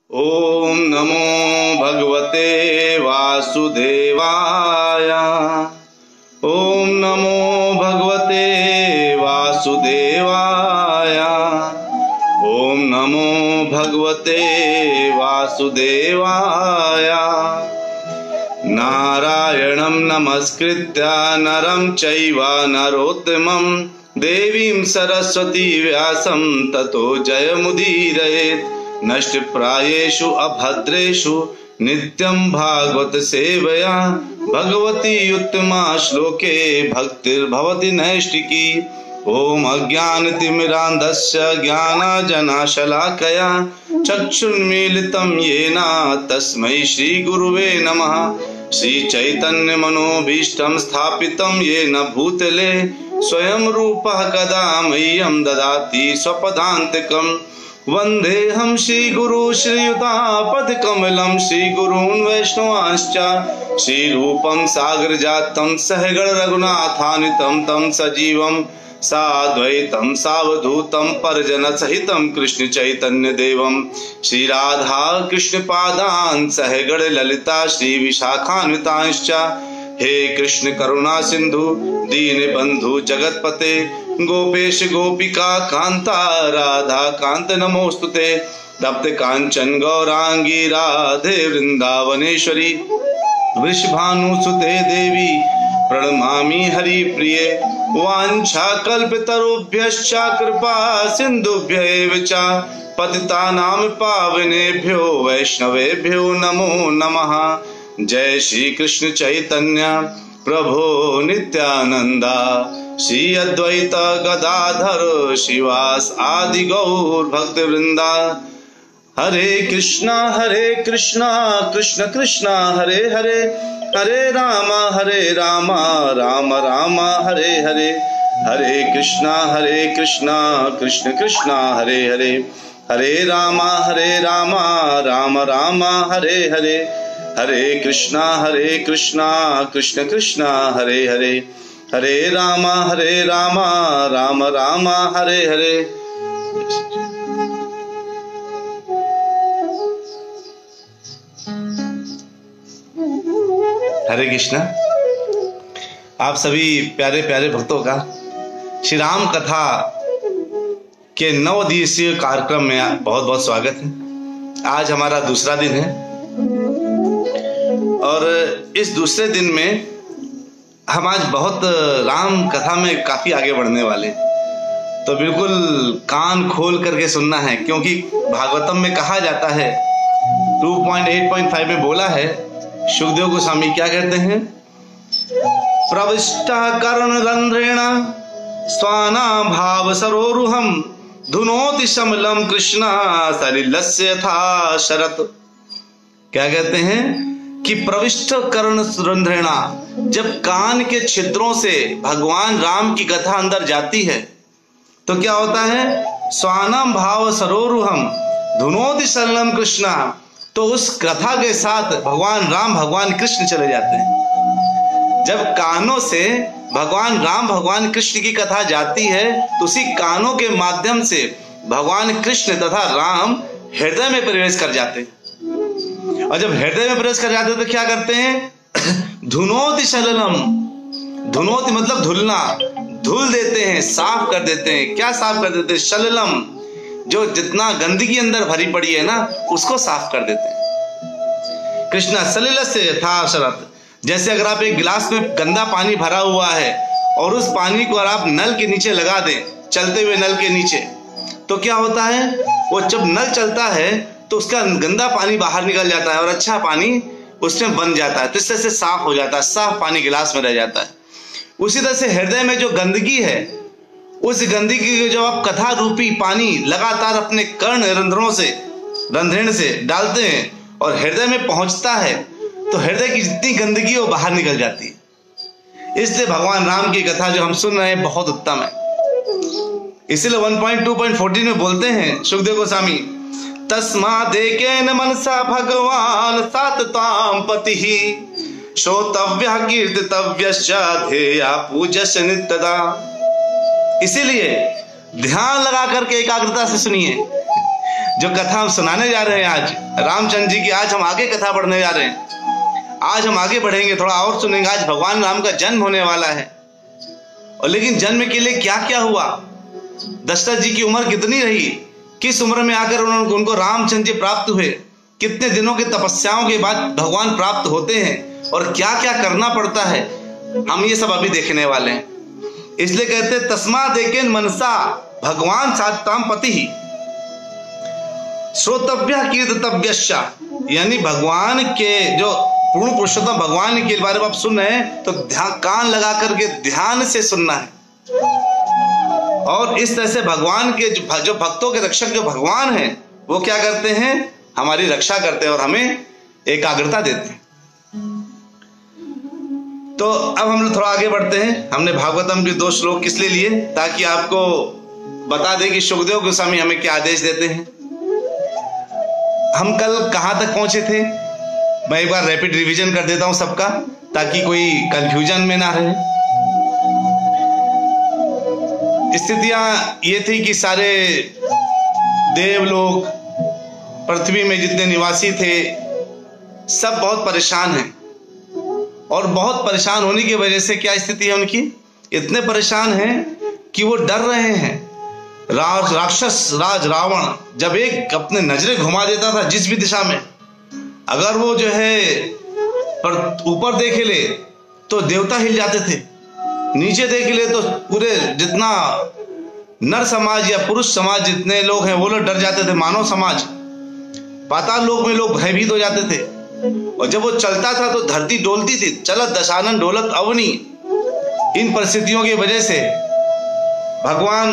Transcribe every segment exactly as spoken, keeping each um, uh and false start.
ओम नमो भगवते वासुदेवाय। ओम नमो भगवते वासुदेवाय। ओम नमो भगवते वासुदेवाय। नारायणं नमस्कृत्य नरं चैव नरोत्तमं देवीं सरस्वती व्यासं ततो जयमुदीरयेत्। नष्टप्रायेषु अभद्रेषु नित्यं भागवत सेवया भगवती उत्तमा श्लोके भक्तिर्भवति नैष्टिकी। ओम अज्ञानतिमिरान्धस्य ज्ञानाञ्जनशलाकया चक्षुर्मीलितं येन तस्मै श्रीगुरुवे नमः। श्रीचैतन्यमनोभीष्टं स्थापितं येन भूतले स्वयं रूपः कदा मह्यं ददाति स्वपदान्तिकम्। वन्देऽहं श्रीगुरु श्रीयुतापदकमलं श्रीगुरून् वैष्णवांश्च श्रीरूपं सागरजातं सहगण रघुनाथान्वितं तं सजीवं साद्वैतं सावधूतं परिजनसहितं कृष्ण चैतन्य देवं श्रीराधा कृष्ण पादान् सहगण ललिता श्री विशाखान्वितांश्च। हे कृष्ण करुणा सिंधु दीनबंधु जगतपते गोपेश गोपिका कांता राधा कांत नमोस्तुते। तप्त कांचन गौरांगी राधे वृंदावनेश्वरी वृषभानुसुते देवी प्रणमामि हरिप्रिये। वाञ्छाकल्पतरुभ्यश्च कृपा सिन्धुभ्यैव च पतितानां पावनेभ्यो वैष्णवेभ्यो नमो नमः। जय श्री कृष्ण चैतन्य प्रभो नित्यानंदा श्री अद्वैत गदाधर शिवास आदि गौर भक्त वृंदा। हरे कृष्णा हरे कृष्णा कृष्ण कृष्णा हरे हरे हरे रामा हरे रामा राम राम हरे हरे। हरे कृष्णा हरे कृष्णा कृष्ण कृष्णा हरे हरे हरे रामा हरे रामा राम राम हरे हरे। हरे कृष्णा हरे कृष्णा कृष्ण कृष्णा हरे हरे हरे रामा हरे रामा राम राम हरे हरे। हरे कृष्णा। आप सभी प्यारे प्यारे भक्तों का श्री राम कथा के नौ दिवसीय कार्यक्रम में बहुत बहुत स्वागत है। आज हमारा दूसरा दिन है और इस दूसरे दिन में हम आज बहुत राम कथा में काफी आगे बढ़ने वाले, तो बिल्कुल कान खोल करके सुनना है, क्योंकि भागवतम में कहा जाता है two point eight point five में बोला है, सुखदेव गोस्वामी क्या कहते हैं, प्रविष्ट कर्ण रंध्रेण स्वाना भाव सरोरुहम धुनोति समलम कृष्ण सलिलस्य था शरत। क्या कहते हैं कि प्रविष्ट कर्ण रंध्रेणा, जब कान के छिद्रों से भगवान राम की कथा अंदर जाती है तो क्या होता है, स्वानम भाव सरोरुहम धुनोति सलिलम कृष्ण, तो उस कथा के साथ भगवान राम भगवान कृष्ण चले जाते हैं। जब कानों से भगवान राम भगवान कृष्ण की कथा जाती है तो उसी कानों के माध्यम से भगवान कृष्ण तथा राम हृदय में प्रवेश कर जाते हैं। और जब हृदय में प्रवेश कर जाते हैं तो क्या करते हैं, धुनोति सलिलम, धुनोति मतलब धुलना, धुल देते हैं, साफ कर देते हैं। क्या साफ कर देते हैं, सलिलम, जो जितना गंदगी अंदर भरी पड़ी है ना उसको साफ कर देते हैं। कृष्णा सलिल से यथा शरत, जैसे अगर आप एक गिलास में गंदा पानी भरा हुआ है और उस पानी को अगर आप नल के नीचे लगा दें, चलते हुए नल के नीचे, तो क्या होता है, वो जब नल चलता है तो उसका गंदा पानी बाहर निकल जाता है और अच्छा पानी उसमें बन जाता है, तो इससे से साफ हो जाता है, साफ पानी गिलास में रह जाता है। उसी तरह से हृदय में जो गंदगी है, उस गंदगी को जब आप कथा रूपी पानी लगातार अपने कर्ण रंध्रों से रंध्रेण से डालते हैं और हृदय में पहुंचता है तो हृदय की जितनी गंदगी वो बाहर निकल जाती है। इसलिए भगवान राम की कथा जो हम सुन रहे हैं बहुत उत्तम है। इसीलिए one point two point fourteen में बोलते हैं सुखदेव गोस्वामी, तस्मादेकेन मनसा भगवान साततां पतिः श्रोतव्यः कीर्तितव्यश्च ध्येया पूज्यश्च नित्यदा। इसीलिए ध्यान लगा करके एकाग्रता से सुनिए, जो कथा हम सुनाने जा रहे हैं आज रामचंद्र जी की, आज हम आगे कथा पढ़ने जा रहे हैं। आज हम आगे बढ़ेंगे, थोड़ा और सुनेंगे। आज भगवान राम का जन्म होने वाला है। और लेकिन जन्म के लिए क्या क्या हुआ, दशरथ जी की उम्र कितनी रही, किस उम्र में आकर उन्होंने उनको रामचंद्र जी प्राप्त हुए, कितने दिनों की तपस्याओं के बाद भगवान प्राप्त होते हैं और क्या क्या करना पड़ता है, हम ये सब अभी देखने वाले हैं। इसलिए कहते तस्मा देखें मनसा भगवान साताम पति ही श्रोतव्य कीर्तव्यश्चा, यानी भगवान के जो पूर्ण पुरुषोत्तम भगवान के बारे में आप सुन रहे हैं तो ध्यान, कान लगा करके ध्यान से सुनना है। और इस तरह से भगवान के जो भक्तों के रक्षक जो भगवान हैं वो क्या करते हैं, हमारी रक्षा करते हैं और हमें एकाग्रता देते हैं। तो अब हम लोग थोड़ा आगे बढ़ते हैं। हमने भागवतम के दो श्लोक किस लिए लिए, ताकि आपको बता दें कि सुखदेव गोस्वामी हमें क्या आदेश देते हैं। हम कल कहां तक पहुंचे थे, मैं एक बार रैपिड रिवीजन कर देता हूं सबका, ताकि कोई कंफ्यूजन में ना रहे। स्थितियां ये थी कि सारे देव लोग, पृथ्वी में जितने निवासी थे, सब बहुत परेशान हैं। और बहुत परेशान होने की वजह से क्या स्थिति है उनकी, इतने परेशान हैं कि वो डर रहे हैं। राज राक्षस राज रावण जब एक अपने नजरें घुमा देता था जिस भी दिशा में, अगर वो जो है पर ऊपर देख ले तो देवता हिल जाते थे, नीचे देख ले तो पूरे जितना नर समाज या पुरुष समाज जितने लोग हैं वो लोग डर जाते थे, मानव समाज, पाताल लोक में लोग भयभीत हो जाते थे। और जब वो चलता था तो धरती डोलती थी, चलत दशानन डोलत अवनी। इन परिस्थितियों की वजह से भगवान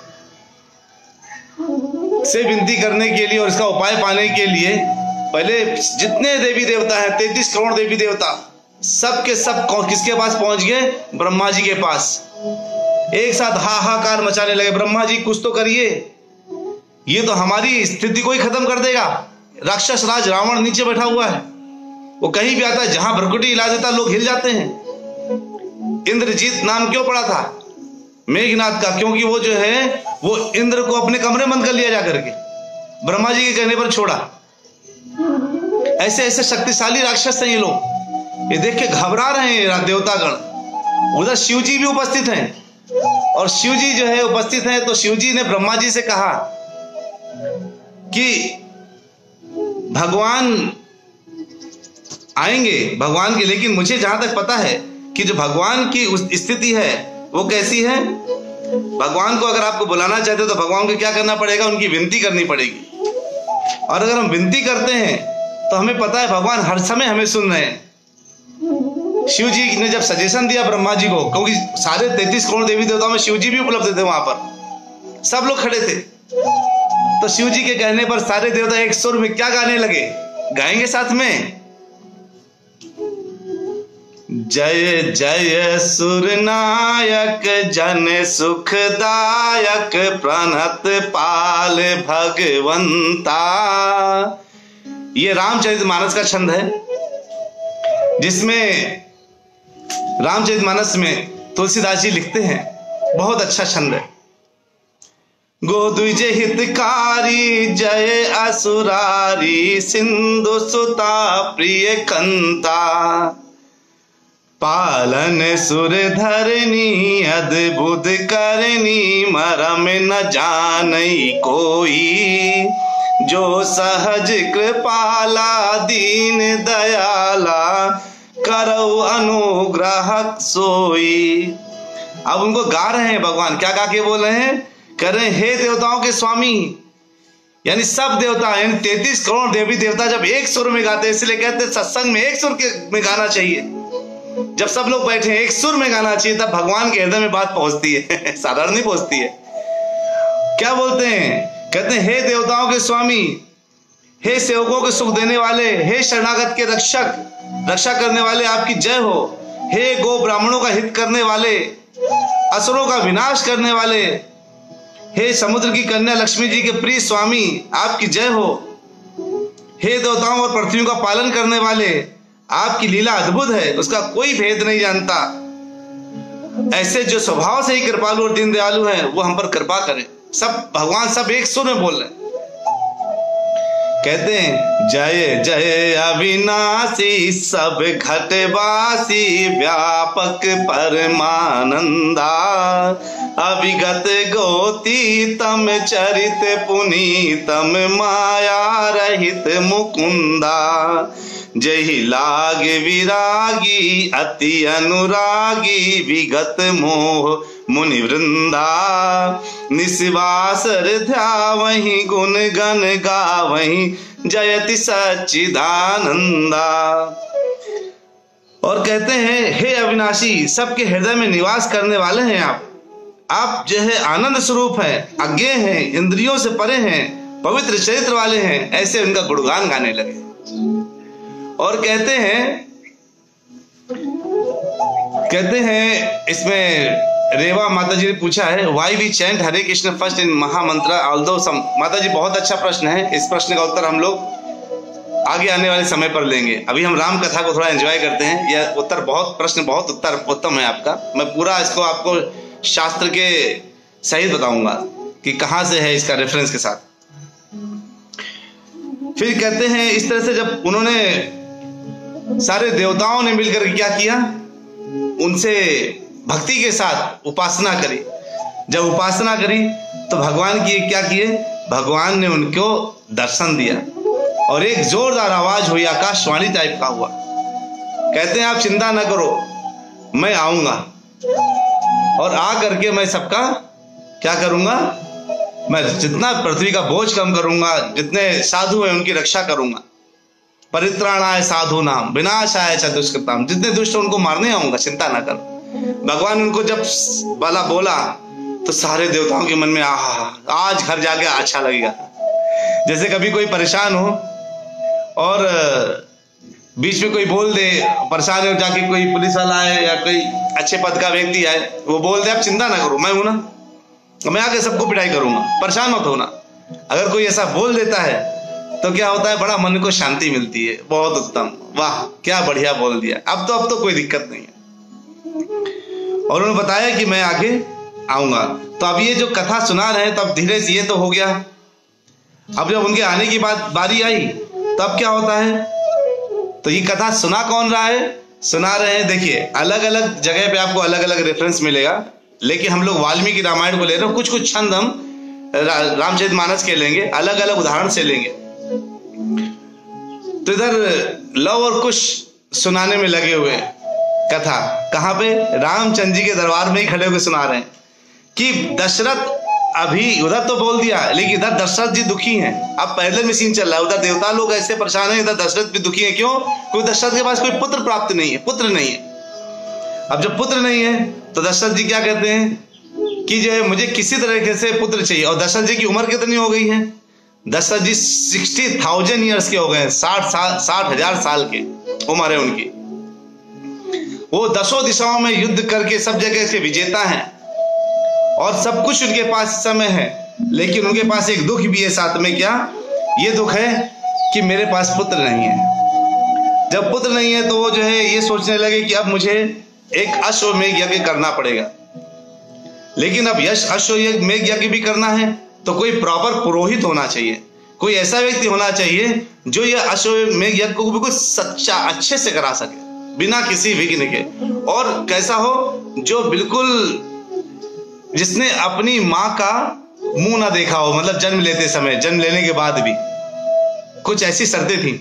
से विनती करने के लिए और इसका उपाय पाने के लिए पहले जितने देवी देवता हैं, तैतीस करोड़ देवी देवता, सब के सब किसके पास पहुंच गए, ब्रह्मा जी के पास। एक साथ हाहाकार मचाने लगे, ब्रह्मा जी कुछ तो करिए, ये तो हमारी स्थिति को ही खत्म कर देगा। राक्षस राज रावण नीचे बैठा हुआ है, वो कहीं भी आता है, जहां भ्रकुटी हिला देता लोग हिल जाते हैं। इंद्रजीत नाम क्यों पड़ा था मेघनाथ का, क्योंकि वो जो है वो इंद्र को अपने कमरे बंद कर लिया जाकर के, ब्रह्मा जी के कहने पर छोड़ा। ऐसे ऐसे शक्तिशाली राक्षस हैं ये लोग, ये देख के घबरा रहे हैं देवतागण। उधर शिव जी भी उपस्थित हैं, और शिव जी जो है उपस्थित हैं, तो शिव जी ने ब्रह्मा जी से कहा कि भगवान आएंगे, भगवान के, लेकिन मुझे जहां तक पता है कि जो भगवान की उस स्थिति है वो कैसी है। भगवान को अगर आपको बुलाना चाहते हो तो भगवान को क्या करना पड़ेगा, उनकी विनती करनी पड़ेगी। और अगर हम विनती करते हैं तो हमें पता है भगवान हर समय हमें सुन रहे हैं। शिव जी ने जब सजेशन दिया ब्रह्मा जी को, क्योंकि सारे तैतीस करोड़ देवी देवताओं में शिव जी भी उपलब्ध थे, वहां पर सब लोग खड़े थे, तो शिव जी के कहने पर सारे देवता एक सुर में क्या गाने लगे, गाएंगे साथ में, जय जय सुरनायक जन सुखदायक प्रणत पाल भगवंता। ये रामचरितमानस का छंद है, जिसमें रामचरितमानस में तुलसीदास जी लिखते हैं, बहुत अच्छा छंद है। गोद्विज हितकारी जय असुरारी सिंधु सुता प्रिय कंता, पालन सुर धरनी अद्भुत करनी मरम न जानई कोई, जो सहज कृपाला दीन दयाला करौ अनुग्रह सोई। अब उनको गा रहे हैं भगवान, क्या गा के बोल रहे हैं, कर रहे हैं, हे देवताओं के स्वामी, यानी सब देवता, यानी तैतीस करोड़ देवी देवता जब एक सुर में गाते हैं, इसलिए कहते हैं सत्संग में एक सुर के में गाना चाहिए। जब सब लोग बैठे हैं एक सुर में गाना चाहिए, तब भगवान के हृदय में बात पहुंचती है, साधारण नहीं पहुंचती है। क्या बोलते हैं, कहते हैं हे देवताओं के स्वामी, हे सेवकों के सुख देने वाले, हे शरणागत के रक्षक, रक्षा करने वाले आपकी जय हो। हे गो ब्राह्मणों का हित करने वाले, असुरों का विनाश करने वाले, हे समुद्र की कन्या लक्ष्मी जी के प्रिय स्वामी आपकी जय हो। हे देवताओं और पृथ्वी का पालन करने वाले, आपकी लीला अद्भुत है, उसका कोई भेद नहीं जानता। ऐसे जो स्वभाव से ही कृपालु और दीन दयालु हैं, वो हम पर कृपा करें। सब भगवान सब एक सुर में बोल रहे हैं। कहते हैं जय जय अविनाशी सब घटवासी व्यापक परमानंदा, अविगत गोतीतम चरित पुनीतम माया रहित मुकुंदा, जहि लाग विरागी अति अनुरागी विगत मोह मुनि वृंदा, निस्वासर ध्यावहि गुण गण गावहि जयति सच्चिदानंदा। और कहते हैं हे अविनाशी, सबके हृदय में निवास करने वाले हैं आप आप जो है आनंद स्वरूप हैं, अज्ञेय हैं, इंद्रियों से परे हैं, पवित्र चरित्र वाले हैं, ऐसे उनका गुणगान गाने लगे। और कहते हैं कहते हैं इसमें रेवा माता जी ने पूछा है why we chant Hare Krishna first in mahamantra although सम। माता जी बहुत अच्छा प्रश्न है, इस प्रश्न का उत्तर हम लोग आगे आने वाले समय पर लेंगे। अभी हम राम कथा को थोड़ा एंजॉय करते हैं। यह उत्तर बहुत प्रश्न बहुत उत्तर उत्तम है आपका। मैं पूरा इसको आपको शास्त्र के सहित बताऊंगा कि कहां से है, इसका रेफरेंस के साथ। फिर कहते हैं इस तरह से जब उन्होंने सारे देवताओं ने मिलकर क्या किया, उनसे भक्ति के साथ उपासना करी। जब उपासना करी तो भगवान की क्या किए, भगवान ने उनको दर्शन दिया और एक जोरदार आवाज हुई, आकाशवाणी टाइप का हुआ। कहते हैं आप चिंता न करो, मैं आऊंगा और आ करके मैं सबका क्या करूंगा, मैं जितना पृथ्वी का बोझ कम करूंगा, जितने साधु हैं उनकी रक्षा करूंगा। परित्राणाय साधु नाम विनाशाय च दुष्कृताम, जितने दुष्ट उनको मारने आऊंगा, चिंता ना कर। भगवान उनको जब बाला बोला तो सारे देवताओं के मन में आहा आज घर जाके अच्छा लगेगा। जैसे कभी कोई परेशान हो और बीच में कोई बोल दे, परेशान हो, जाके कोई पुलिस वाला आए या कोई अच्छे पद का व्यक्ति आए, वो बोल दे आप चिंता ना करो, मैं हूं ना, मैं आके सबको पिटाई करूंगा, परेशान मत होना। अगर कोई ऐसा बोल देता है तो क्या होता है, बड़ा मन को शांति मिलती है। बहुत उत्तम, वाह क्या बढ़िया बोल दिया, अब तो अब तो कोई दिक्कत नहीं है। और उन्होंने बताया कि मैं आगे आऊंगा। तो अब ये जो कथा सुना रहे हैं, तब धीरे से ये तो हो गया। अब जब उनके आने की बात बारी आई तब क्या होता है, तो ये कथा सुना कौन रहा है, सुना रहे हैं। देखिए अलग अलग जगह पे आपको अलग अलग रेफरेंस मिलेगा, लेकिन हम लोग वाल्मीकि रामायण को ले रहे हैं। कुछ कुछ छंद हम रा, रामचरितमानस के लेंगे, अलग अलग उदाहरण से लेंगे। तो इधर लव और कुश सुनाने में लगे हुए कथा, कहां पे, रामचंद्र जी के दरबार में ही खड़े होकर सुना रहे हैं कि दशरथ अभी उधर तो बोल दिया, लेकिन इधर दशरथ जी दुखी हैं। अब पहले में सीन चल रहा है, उधर देवता लोग ऐसे परेशान हैं, इधर दशरथ भी दुखी हैं। क्यों? क्योंकि दशरथ के पास कोई पुत्र प्राप्त नहीं है, पुत्र नहीं है। अब जब पुत्र नहीं है तो दशरथ जी क्या कहते हैं कि जो है मुझे किसी तरीके से पुत्र चाहिए। और दशरथ जी की उम्र कितनी हो गई है, Dasharath ji sixty thousand years के हो गए हैं, साठ साल साठ हजार साल के उम्र है उनकी। वो दसों दिशाओं में युद्ध करके सब जगह से विजेता हैं और सब कुछ उनके पास समय है, लेकिन उनके पास एक दुख भी है साथ में। क्या ये दुख है कि मेरे पास पुत्र नहीं है। जब पुत्र नहीं है तो वो जो है ये सोचने लगे कि अब मुझे एक अश्वमेध यज्ञ करना पड़ेगा। लेकिन अब यश अश्वमेध यज्ञ भी करना है तो कोई प्रॉपर पुरोहित होना चाहिए, कोई ऐसा व्यक्ति होना चाहिए जो यह अश्वमेध यज्ञ को बिल्कुल सच्चा अच्छे से करा सके बिना किसी विघ्न के। और कैसा हो, जो बिल्कुल जिसने अपनी मां का मुंह ना देखा हो, मतलब जन्म लेते समय, जन्म लेने के बाद भी कुछ ऐसी शर्तें थी।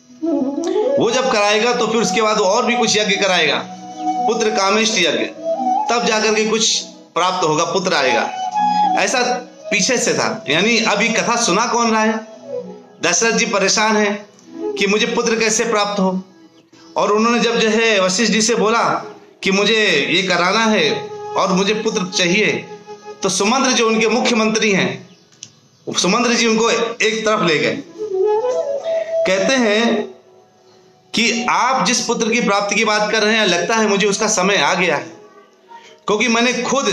वो जब कराएगा तो फिर उसके बाद और भी कुछ यज्ञ कराएगा, पुत्र कामेष्ट यज्ञ, तब जाकर के कुछ प्राप्त होगा, पुत्र आएगा। ऐसा पीछे से था। यानी अभी कथा सुना कौन रहा है, दशरथ जी परेशान है कि मुझे पुत्र कैसे प्राप्त हो। और उन्होंने जब जो है वशिष्ठ जी से बोला कि मुझे ये कराना है और मुझे पुत्र चाहिए, तो सुमंत्र जो उनके मुख्यमंत्री हैं, सुमंत्र जी उनको एक तरफ ले गए। कहते हैं कि आप जिस पुत्र की प्राप्ति की बात कर रहे हैं, लगता है मुझे उसका समय आ गया है, क्योंकि मैंने खुद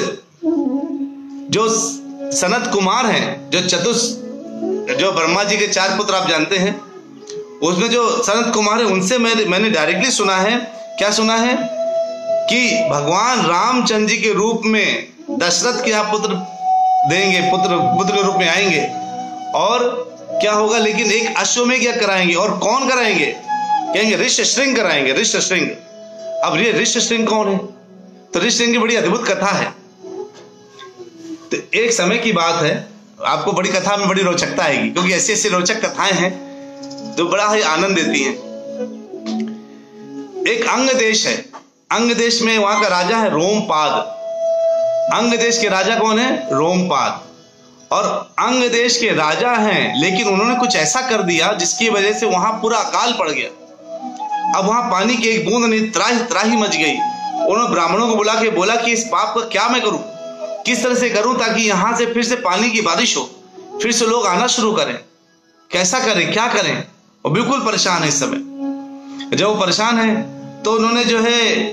जो सनत कुमार हैं, जो चतुष जो ब्रह्मा जी के चार पुत्र आप जानते हैं, उसमें जो सनत कुमार है उनसे मैंने मैंने डायरेक्टली सुना है। क्या सुना है कि भगवान रामचंद्र जी के रूप में दशरथ के यहाँ पुत्र देंगे, पुत्र पुत्र के रूप में आएंगे और क्या होगा, लेकिन एक अश्वमेध यज्ञ कराएंगे। और कौन कराएंगे? कहेंगे ऋष्यशृंग कराएंगे, ऋष्यशृंग। अब ये ऋष्यशृंग कौन है? तो ऋष्यशृंग की बड़ी अद्भुत कथा है। तो एक समय की बात है, आपको बड़ी कथा में बड़ी रोचकता आएगी, क्योंकि ऐसी ऐसी रोचक कथाएं हैं जो बड़ा ही आनंद देती हैं। एक अंग देश है, अंग देश में वहां का राजा है रोमपाद। अंग देश के राजा कौन है? रोमपाद। और अंग देश के राजा हैं, लेकिन उन्होंने कुछ ऐसा कर दिया जिसकी वजह से वहां पूरा अकाल पड़ गया। अब वहां पानी की एक बूंद नहीं, त्राही त्राही मच गई। उन्होंने ब्राह्मणों को बुला के बोला कि इस पाप का क्या मैं करूं, किस तरह से करूं ताकि यहां से फिर से पानी की बारिश हो, फिर से लोग आना शुरू करें, कैसा करें, क्या करें। वो बिल्कुल परेशान है इस समय। जब वो परेशान है तो उन्होंने जो है,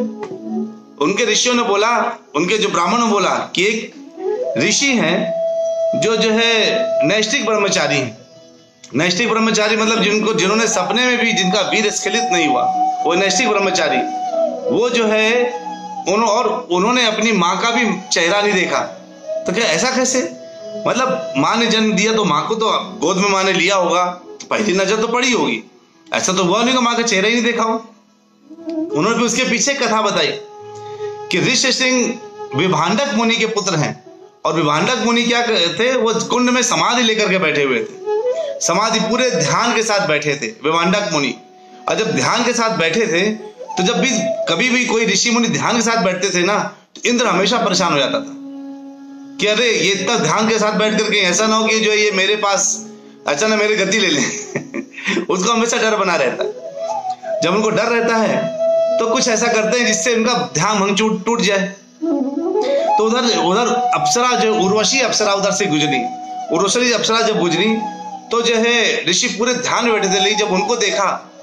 उनके ऋषियों ने बोला, उनके जो ब्राह्मणों ने बोला कि एक ऋषि हैं जो जो है नैष्ठिक ब्रह्मचारी हैं। नैष्ठिक ब्रह्मचारी मतलब जिनको जिन्होंने सपने में भी जिनका वीर स्खलित नहीं हुआ, वो नैष्ठिक ब्रह्मचारी। वो जो है उन, और उन्होंने अपनी माँ का भी चेहरा नहीं देखा। तो क्या ऐसा कैसे? मतलब माँ ने जन्म दिया तो माँ को तो गोद में माँ ने लिया होगा, तो पहली नजर तो पड़ी होगी। ऐसा तो हुआ नहीं कि माँ का चेहरा ही नहीं देखा हो। उन्होंने भी उसके पीछे कथा बताई कि ऋष्यशृंग विभांडक मुनि के पुत्र हैं। और विभांडक मुनि क्या थे? वो कुंड में समाधि लेकर के बैठे हुए थे, समाधि पूरे ध्यान के साथ बैठे थे विभांडक मुनि। और जब ध्यान के साथ बैठे थे तो जब भी कभी भी कोई ऋषि मुनि ध्यान के साथ बैठते थे ना, तो इंद्र हमेशा परेशान हो जाता था कि अरे ये इतना ध्यान के साथ बैठ करके ऐसा ना हो कि जो ये मेरे पास अचानक मेरी गति ले ले उसको हमेशा डर बना रहता है। जब उनको डर रहता है तो कुछ ऐसा करते हैं जिससे उनका ध्यान भंग टूट जाए। तो उधर उधर अप्सरा जो उर्वशी अप्सरा उधर से गुजरी, उर्वशी अप्सरा जब गुजरी तो जो है ऋषि पूरे ध्यान में बैठे थे, लेकिन जब उनको देखा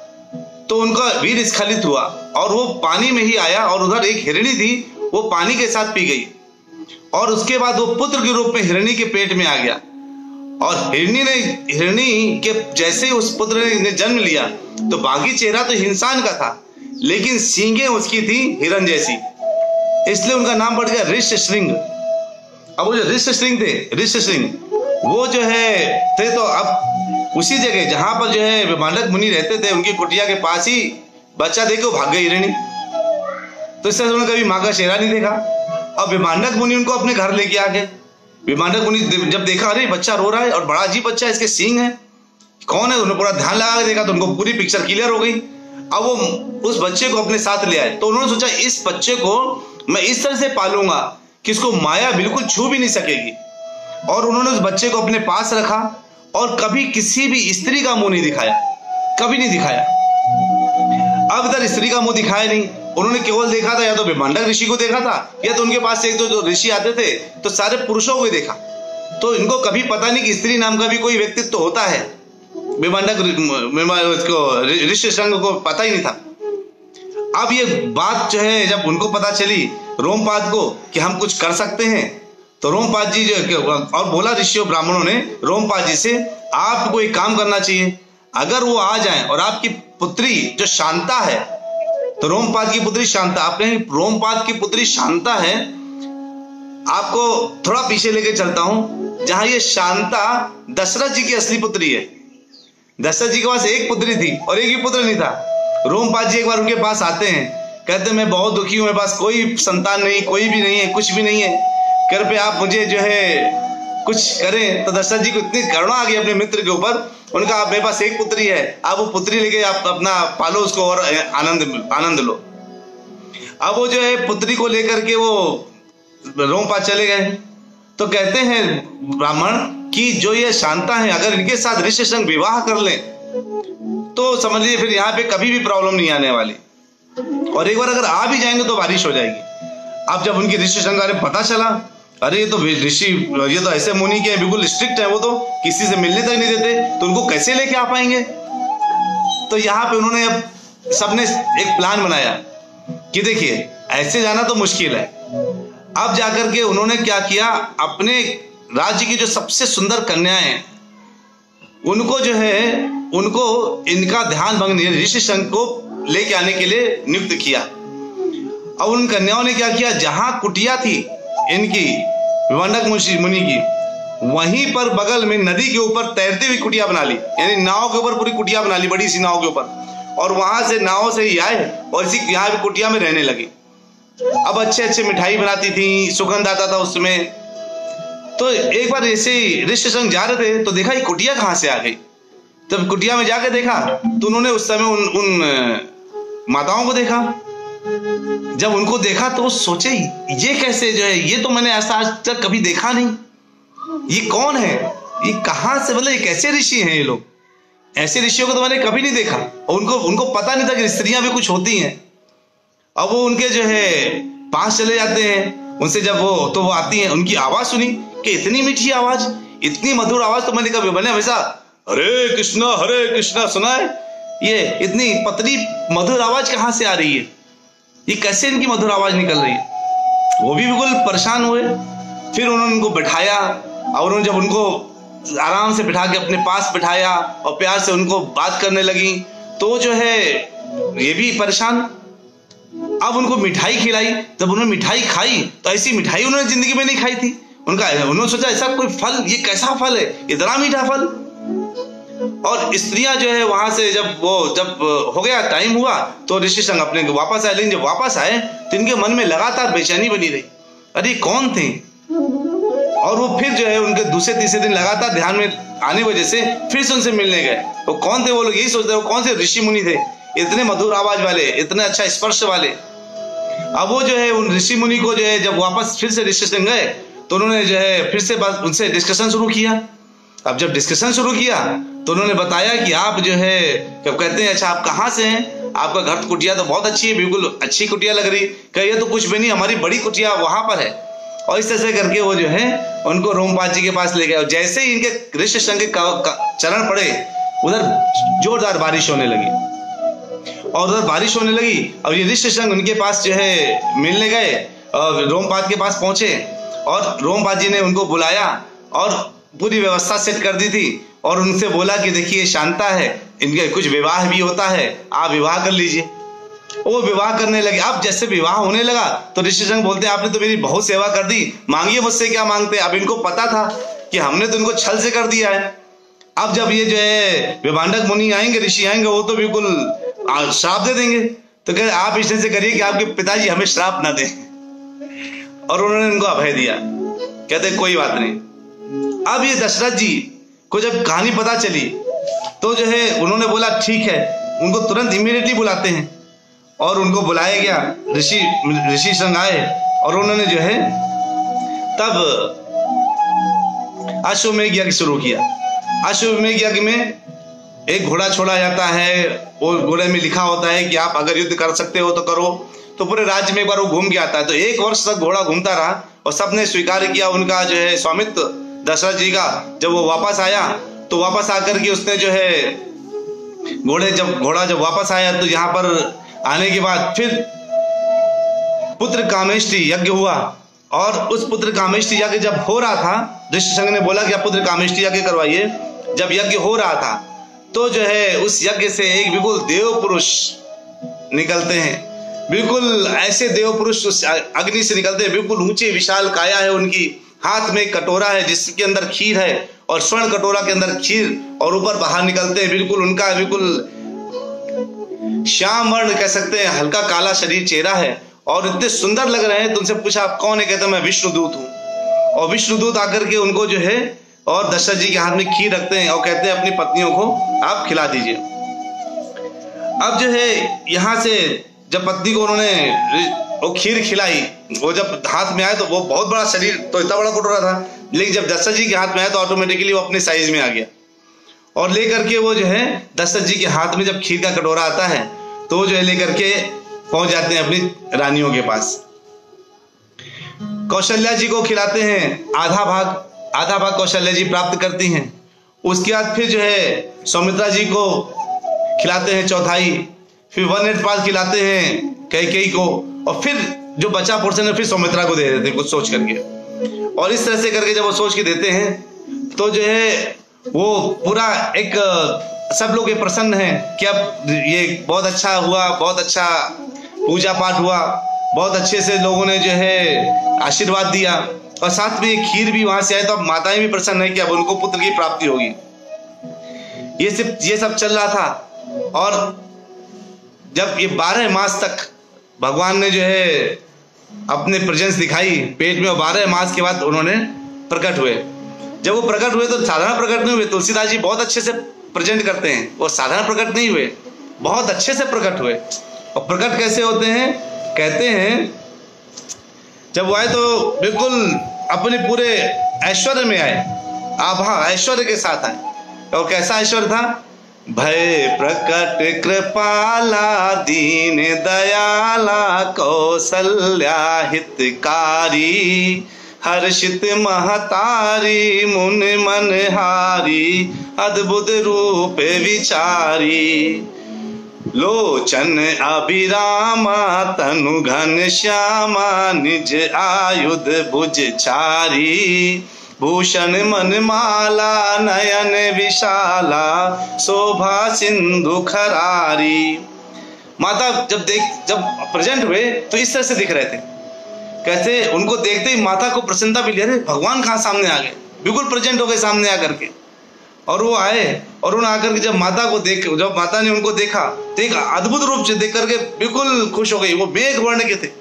तो उनका वीर स्खलित हुआ और वो पानी में ही आया। और उधर एक हिरणी थी, वो पानी के साथ पी गई। और उसके बाद वो पुत्र के रूप में हिरणी के पेट में आ गया। और हिरणी ने हिरणी के जैसे उस पुत्र ने जन्म लिया तो बाकी चेहरा तो इंसान का था, लेकिन सींगें उसकी थी हिरण जैसी, इसलिए उनका नाम पड़ गया ऋष्यशृंग। अब वो जो ऋष्यशृंग थे, ऋष्यशृंग वो जो है थे तो अब उसी जगह जहां पर जो है विभांडक मुनि रहते थे, उनकी कुटिया के पास ही बच्चा देखे भाग गई हिरणी। तो इससे उन्होंने कभी माँ का चेहरा नहीं देखा। अब विभांडक मुनि उनको अपने घर लेके आ गए। विभांडक मुनि जब देखा अरे बच्चा रो रहा है और बड़ा अजीब बच्चा है, इसके सींग है, कौन है, उन्होंने पूरा ध्यान लगा के देखा तो उनको पूरी पिक्चर क्लियर हो गई। अब वो उस बच्चे को अपने साथ ले आए। तो उन्होंने सोचा इस बच्चे को मैं इस तरह से पालूंगा कि इसको माया बिल्कुल छू भी नहीं सकेगी। और उन्होंने उस बच्चे को अपने पास रखा और कभी किसी भी स्त्री का मुंह नहीं दिखाया, कभी नहीं दिखाया। अब इधर स्त्री का मुंह दिखाया नहीं, उन्होंने केवल देखा था या तो विभांडक ऋषि को देखा था या तो उनके पास एक तो जो ऋषि आते थे तो सारे पुरुषों को ही देखा। तो इनको कभी पता नहीं कि स्त्री नाम का भी कोई व्यक्तित्व तो होता है। विभांडक ऋष्यशृंग को पता ही नहीं था। अब ये बात जो है जब उनको पता चली रोमपाद को कि हम कुछ कर सकते हैं, तो रोमपाद जी जो और बोला ऋषियों ब्राह्मणों ने रोमपाद जी से आपको एक काम करना चाहिए, अगर वो आ जाएं और आपकी पुत्री जो शांता है, तो रोमपाद की पुत्री शांता, आप कहें रोमपाद की पुत्री शांता है, आपको थोड़ा पीछे लेके चलता हूं जहां ये शांता दशरथ जी की असली पुत्री है। दशरथ जी के पास एक पुत्री थी और एक ही पुत्र नहीं था। रोमपाद जी एक बार उनके पास आते हैं, कहते हैं मैं बहुत दुखी हूं, मेरे पास कोई संतान नहीं, कोई भी नहीं है, कुछ भी नहीं है, कृपया आप मुझे जो है कुछ करें। तो दशरथ जी को इतनी करुणा आ गई अपने मित्र के ऊपर, उनका आप मेरे पास एक पुत्री है, आप वो पुत्री लेके आप अपना पालो उसको और आनंद आनंद लो। अब वो जो है पुत्री को लेकर के वो रोमपाद चले गए। तो कहते हैं ब्राह्मण कि जो ये शांता है, अगर इनके साथ ऋष्यशृंग विवाह कर लें तो समझ लीजिए फिर यहाँ पे कभी भी प्रॉब्लम नहीं आने वाली, और एक बार अगर आ भी जाएंगे तो बारिश हो जाएगी। अब जब उनकी ऋष्यशृंग को पता चला, अरे ये तो ऋषि, ये तो ऐसे मुनि के बिल्कुल स्ट्रिक्ट है, वो तो किसी से मिलने तक नहीं देते, तो उनको कैसे लेके आ पाएंगे। तो यहाँ पे उन्होंने अब सबने एक प्लान बनाया कि देखिए ऐसे जाना तो मुश्किल है। अब जाकर के उन्होंने क्या किया, अपने राज्य की जो सबसे सुंदर कन्याएं हैं उनको जो है उनको इनका ध्यान भंग नहीं, ऋष्यशृंग को लेके आने के लिए नियुक्त किया। अब उन कन्याओं ने क्या किया, जहां कुटिया थी इनकी विभांडक मुनि की, वहीं पर बगल में नदी के ऊपर तैरती हुई कुटिया बना ली, यानी नाव के ऊपर पूरी कुटिया बना ली, बड़ी सी नाव के ऊपर, और वहां से नाव से ही आए और इसी यहाँ भी कुटिया में रहने लगी। अब अच्छे अच्छे मिठाई बनाती थी, सुगंध आता था उसमें। तो एक बार ऐसे ऋषि संग जा रहे थे तो देखा ये कुटिया कहाँ से आ गई। तब कुटिया में जाके देखा तो उन्होंने उस समय उन, उन माताओं को देखा। जब उनको देखा तो सोचे ये कैसे जो है, ये तो मैंने ऐसा आज तक कभी देखा नहीं, ये कौन है, ये कहां से, मतलब ये कैसे ऋषि हैं ये लोग, ऐसे ऋषियों को तो मैंने कभी नहीं देखा। और उनको उनको पता नहीं था कि स्त्रियां भी कुछ होती हैं। अब वो उनके जो है पास चले जाते हैं, उनसे जब वो तो वो आती हैं, उनकी आवाज सुनी कि इतनी मीठी आवाज, इतनी मधुर आवाज तो मैंने कभी, मैंने हमेशा हरे कृष्णा हरे कृष्णा सुना है, ये इतनी पतली मधुर आवाज कहां से आ रही है, ये कैसे इनकी मधुर आवाज निकल रही है। वो भी बिल्कुल परेशान हुए। फिर उन्होंने उनको बिठाया और उन्होंने जब उनको आराम से बिठा के अपने पास बिठाया और प्यार से उनको बात करने लगी, तो जो है ये भी परेशान। अब उनको मिठाई खिलाई, जब उन्होंने मिठाई खाई तो ऐसी मिठाई उन्होंने जिंदगी में नहीं खाई थी। उनका उन्होंने सोचा ऐसा कोई फल, ये कैसा फल है, इतना मीठा फल। और स्त्रियां जो है वहां से जब वो जब हो गया टाइम हुआ तो ऋषि संग अपने वापस आए। लेकिन जब वापस आए तो इनके मन में लगातार बेचैनी बनी रही, अरे कौन थे। और वो फिर जो है उनके दूसरे तीसरे दिन लगातार ध्यान में आने वजह से फिर से उनसे मिलने गए। वो कौन थे, वो लोग यही सोचते वो कौन से ऋषि मुनि थे, इतने मधुर आवाज वाले, इतने अच्छा स्पर्श वाले। अब वो जो है उन ऋषि मुनि को जो है जब वापस फिर से ऋषि संग गए तो उन्होंने जो है फिर से उनसे डिस्कशन शुरू किया। अब जब डिस्कशन शुरू किया तो उन्होंने बताया कि आप जो है, जब कहते हैं अच्छा आप कहाँ से हैं, आपका घर कुटिया तो बहुत अच्छी है, बिल्कुल अच्छी कुटिया लग रही, कहिए तो कुछ भी नहीं, हमारी बड़ी कुटिया वहां पर है। और इस तरह से करके वो जो है उनको रोमपाद जी के पास ले गए। और जैसे ही इनके ऋषि संग के चरण पड़े उधर जोरदार बारिश होने लगी और उधर बारिश होने लगी। और ये ऋषि संग उनके पास जो है मिलने गए और रोमपाद के पास पहुंचे और रोमपाद जी ने उनको बुलाया और पूरी व्यवस्था सेट कर दी थी और उनसे बोला कि देखिए शांता है, इनके कुछ विवाह भी होता है, आप विवाह कर लीजिए। वो विवाह करने लगे। अब जैसे विवाह होने लगा तो ऋषि संग बोलते हैं आपने तो मेरी बहुत सेवा कर दी, मांगिए मुझसे क्या मांगते। अब इनको पता था कि हमने तो इनको छल से कर दिया है। अब जब ये जो है विभांडक मुनि आएंगे, ऋषि आएंगे, वो तो बिल्कुल श्राप दे देंगे। तो कहते आप इस तरह से करिए कि आपके पिताजी हमें श्राप ना दें। और उन्होंने उनको अभय दिया, कहते कोई बात नहीं। अब ये दशरथ जी को जब कहानी पता चली तो जो है उन्होंने बोला ठीक है, उनको तुरंत इमीडिएटली बुलाते हैं। और उनको बुलाया गया, ऋषि ऋषि संग आए और उन्होंने जो है तब अश्वमेध यज्ञ शुरू किया। अश्वमेध यज्ञ में एक घोड़ा छोड़ा जाता है, वो घोड़े में लिखा होता है कि आप अगर युद्ध कर सकते हो तो करो। तो पूरे राज्य में एक बार वो घूम के आता है। तो एक वर्ष तक घोड़ा घूमता रहा और सबने स्वीकार किया उनका जो है स्वामित्व दशरथ जी का। जब वो वापस आया तो वापस आकर के उसने जो है घोड़े जब घोड़ा जब वापस आया तो यहाँ पर आने के बाद फिर पुत्र कामेष्टि यज्ञ हुआ। और उस पुत्र कामेष्टि यज्ञ जब हो रहा था, ऋषि संग ने बोला कि आप पुत्र कामेष्टि यज्ञ करवाइए। जब यज्ञ हो रहा था तो जो है उस यज्ञ से एक बिल्कुल देव पुरुष निकलते हैं, बिल्कुल ऐसे देव पुरुष उस अग्नि से निकलते हैं, बिल्कुल ऊंचे विशाल काया है उनकी, हाथ में एक कटोरा है जिसके अंदर खीर है और स्वर्ण कटोरा के अंदर खीर, और ऊपर बाहर निकलते हैं। बिल्कुल उनका बिल्कुल श्याम वर्ण कह सकते हैं, हल्का काला शरीर चेहरा है और इतने सुंदर लग रहे हैं। तो उनसे पूछा आप कौन है, कहते मैं विष्णुदूत हूँ। और विष्णुदूत आकर के उनको जो है और दशरथ जी के हाथ में खीर रखते हैं और कहते हैं अपनी पत्नियों को आप खिला दीजिए। अब जो है यहाँ से जब पत्नी को उन्होंने वो खीर खिलाई, वो जब हाथ में आया तो वो बहुत बड़ा शरीर, तो इतना बड़ा कटोरा था, लेकिन जब दशरथ जी के हाथ में आया तो ऑटोमेटिकली वो अपने साइज में आ गया। और लेकर के वो जो है दशरथ जी के हाथ में जब खीर का कटोरा आता है तो वो जो है लेकर के पहुंच जाते हैं अपनी रानियों के पास। कौशल्या जी को खिलाते हैं आधा भाग, आधा भाग कौशल्या जी प्राप्त करती हैं। उसके बाद फिर जो है सौमित्रा जी को खिलाते हैं चौथाई, फिर वन एट पास खिलाते हैं कैकेयी को, और फिर जो बचा पोर्शन है फिर सौमित्रा को दे देते हैं कुछ सोच करके। और इस तरह से करके जब वो सोच के देते हैं तो जो है वो पूरा एक सब लोग ये प्रसन्न हैं कि अब ये बहुत अच्छा हुआ, बहुत अच्छा पूजा पाठ हुआ, बहुत अच्छे से लोगों ने जो है आशीर्वाद दिया। और साथ में खीर भी वहां से आए, तो अब माताएं भी प्रसन्न है कि अब उनको पुत्र की प्राप्ति होगी। ये सब ये सब चल रहा था। और जब ये बारह मास तक भगवान ने जो है अपने प्रेजेंस दिखाई पेट में, और बारह मास के बाद उन्होंने प्रकट हुए। जब वो प्रकट हुए तो साधारण प्रकट नहीं हुए। तुलसीदास जी बहुत अच्छे से प्रेजेंट करते हैं, वो साधारण प्रकट नहीं हुए, बहुत अच्छे से प्रकट हुए। और प्रकट कैसे होते हैं, कहते हैं जब वो आए तो बिल्कुल अपने पूरे ऐश्वर्य में आए, आभा ऐश्वर्य के साथ आए। और कैसा ऐश्वर्य था, भय प्रकट कृपाला दीन दयाला कौसल्या हितकारी, हर्षित महतारी मुन मनहारी, अद्भुत रूप विचारी, लोचन अभिरामा तनु घन श्यामा, निज आयुध भुज चारी, भूषण मनमाला नयन विशाला, शोभा सिंधु खरारी। माता जब देख जब प्रेजेंट हुए तो इस तरह से दिख रहे थे, कैसे उनको देखते ही माता को प्रसन्नता मिली, अरे भगवान कहाँ सामने आ गए, बिल्कुल प्रेजेंट हो गए सामने आकर के। और वो आए और उन्होंने आकर के जब माता को देख जब माता ने उनको देखा तो एक अद्भुत रूप से देख करके बिल्कुल खुश हो गई। वो मेघ वर्ण के थे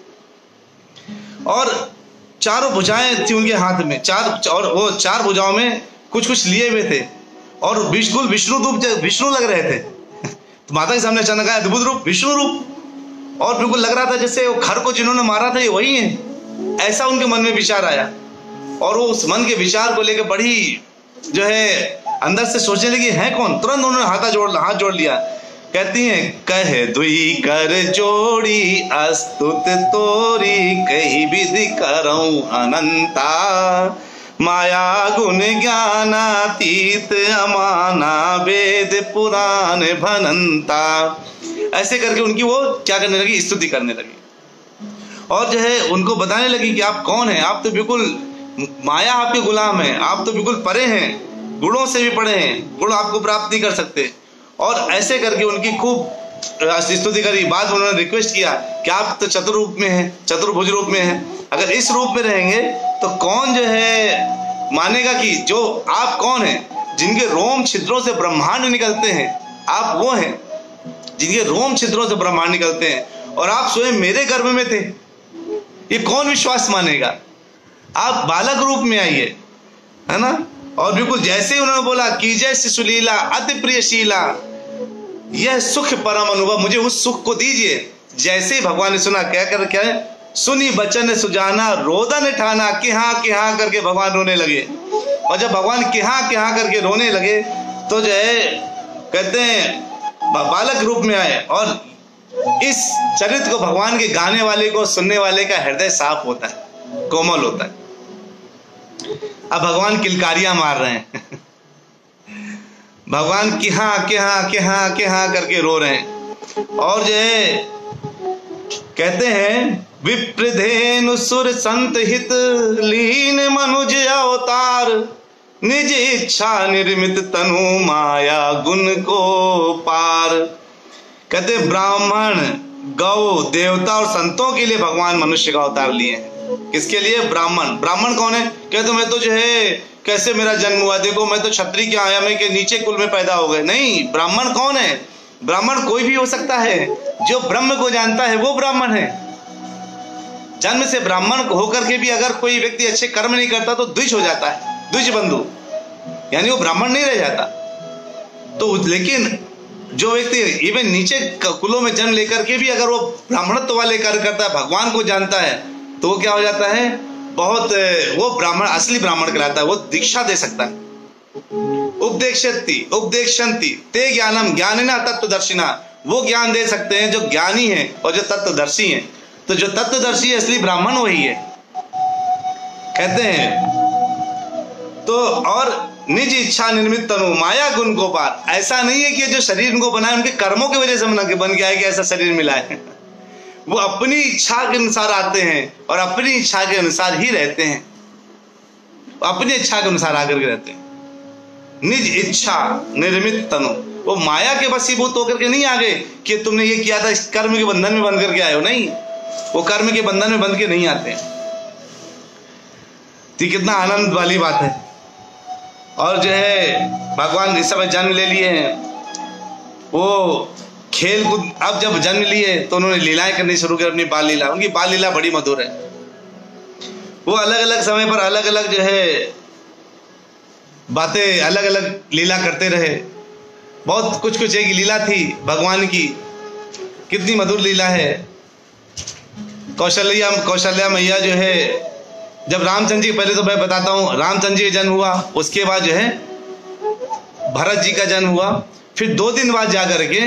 और चारों भुजाएं थी उनके हाथ में, चार और वो चार भुजाओं में कुछ कुछ लिए हुए थे और बिल्कुल विष्णु रूप विष्णु लग रहे थे। तो माता के सामने अचानक आया अद्भुत रूप विष्णु रूप, और बिल्कुल लग रहा था जैसे वो खर को जिन्होंने मारा था ये वही है, ऐसा उनके मन में विचार आया। और वो उस मन के विचार को लेकर बड़ी जो है अंदर से सोचने लगी है कौन। तुरंत उन्होंने हाथ जोड़ हाथ जोड़ लिया। कहती हैं, कहे दुई कर जोड़ी अस्तुत तोरी, कही विधि करऊं अनंता, माया गुण ज्ञानातीत अमाना, वेद पुराण भनंता। ऐसे करके उनकी वो क्या करने लगी, स्तुति करने लगी। और जो है उनको बताने लगी कि आप कौन हैं, आप तो बिल्कुल माया आपके गुलाम हैं, आप तो बिल्कुल परे हैं, गुणों से भी परे हैं, गुण आपको प्राप्त नहीं कर सकते। और ऐसे करके उनकी खूब स्तुति करी। बाद में उन्होंने रिक्वेस्ट किया कि आप तो चतुर्रूप में हैं, चतुर्भुज रूप में हैं, अगर इस रूप में रहेंगे तो कौन जो है मानेगा कि जो आप कौन हैं, जिनके रोम छिद्रों से ब्रह्मांड निकलते हैं, आप वो हैं जिनके रोम छिद्रों से ब्रह्मांड निकलते हैं, और आप स्वयं मेरे गर्भ में थे, ये कौन विश्वास मानेगा। आप बालक रूप में आइए, है ना। और बिल्कुल जैसे ही उन्होंने बोला कि जैसे सुलीला अति प्रियशीला, यह सुख परम अनुभव, मुझे उस सुख को दीजिए। जैसे ही भगवान ने सुना, क्या कर क्या है, सुनी बचन सुजाना, रोदन ठाना, किहा किहा करके भगवान रोने लगे। और जब भगवान किहा किहा करके रोने लगे तो जो है कहते हैं बालक रूप में आए। और इस चरित्र को भगवान के गाने वाले को सुनने वाले का हृदय साफ होता है, कोमल होता है। अब भगवान किलकारियां मार रहे हैं भगवान किहा किहा किहा किहा करके रो रहे हैं। और जो है कहते हैं, विप्रधेनु सुर संत हित, लीन मनुज अवतार, निज इच्छा निर्मित तनु, माया गुण को पार। कहते ब्राह्मण गौ देवता और संतों के लिए भगवान मनुष्य का अवतार लिए हैं। किसके लिए, ब्राह्मण। ब्राह्मण कौन है, कहते मैं तो जो है कैसे मेरा जन्म हुआ, देखो मैं तो क्षत्रिय के आया में के नीचे कुल में पैदा हो गए। नहीं, ब्राह्मण कौन है, ब्राह्मण कोई भी हो सकता है, जो ब्रह्म को जानता है वो ब्राह्मण है। जन्म से ब्राह्मण होकर के भी अगर कोई व्यक्ति अच्छे कर्म नहीं करता तो द्विज हो जाता है, द्विज बंधु, यानी वो ब्राह्मण नहीं रह जाता। तो लेकिन जो व्यक्ति इवन नीचे कुलों में जन्म लेकर के भी अगर वो ब्राह्मणत्व वाले कार्य करता है, भगवान को जानता है, तो वो क्या हो जाता है, बहुत वो ब्राह्मण असली ब्राह्मण कहलाता है। वो दीक्षा दे सकता है। उपदेक्षति उपदेक्षन्ति ते ज्ञानम ज्ञानिना तत्वदर्शिना, वो ज्ञान दे सकते हैं जो ज्ञानी है और जो तत्वदर्शी है। तो जो तत्वदर्शी है असली ब्राह्मण वही है, कहते हैं। तो और निज इच्छा निर्मित तनु, माया गुण को पार। ऐसा नहीं है कि जो शरीर उनको बनाए उनके कर्मों की वजह से बन गया है कि ऐसा शरीर मिला है। वो अपनी इच्छा के अनुसार आते हैं और अपनी इच्छा के अनुसार ही रहते हैं, अपनी इच्छा के अनुसार आकर के रहते हैं। निज इच्छा निर्मित तनु, वो माया के वशीभूत होकर के नहीं आ गए कि तुमने ये किया था इस कर्म के बंधन में बंध करके आए हो। नहीं, वो कर्म के बंधन में बंध के नहीं आते हैं। तो कितना आनंद वाली बात है। और जो है भगवान इस समय जन्म ले लिए हैं, वो खेल कूद, अब जब जन्म लिए तो उन्होंने लीलाएं करनी शुरू कर, अपनी बाल लीला। उनकी बाल लीला बड़ी मधुर है। वो अलग अलग समय पर अलग अलग जो है बातें, अलग अलग लीला करते रहे। बहुत कुछ कुछ एक लीला थी भगवान की, कितनी मधुर लीला है। कौशल्या कौशल्या मैया जो है, जब रामचंद्र जी, पहले तो मैं बताता हूँ, रामचंद्र जी का जन्म हुआ, उसके बाद जो है भरत जी का जन्म हुआ, फिर दो दिन बाद जाकर के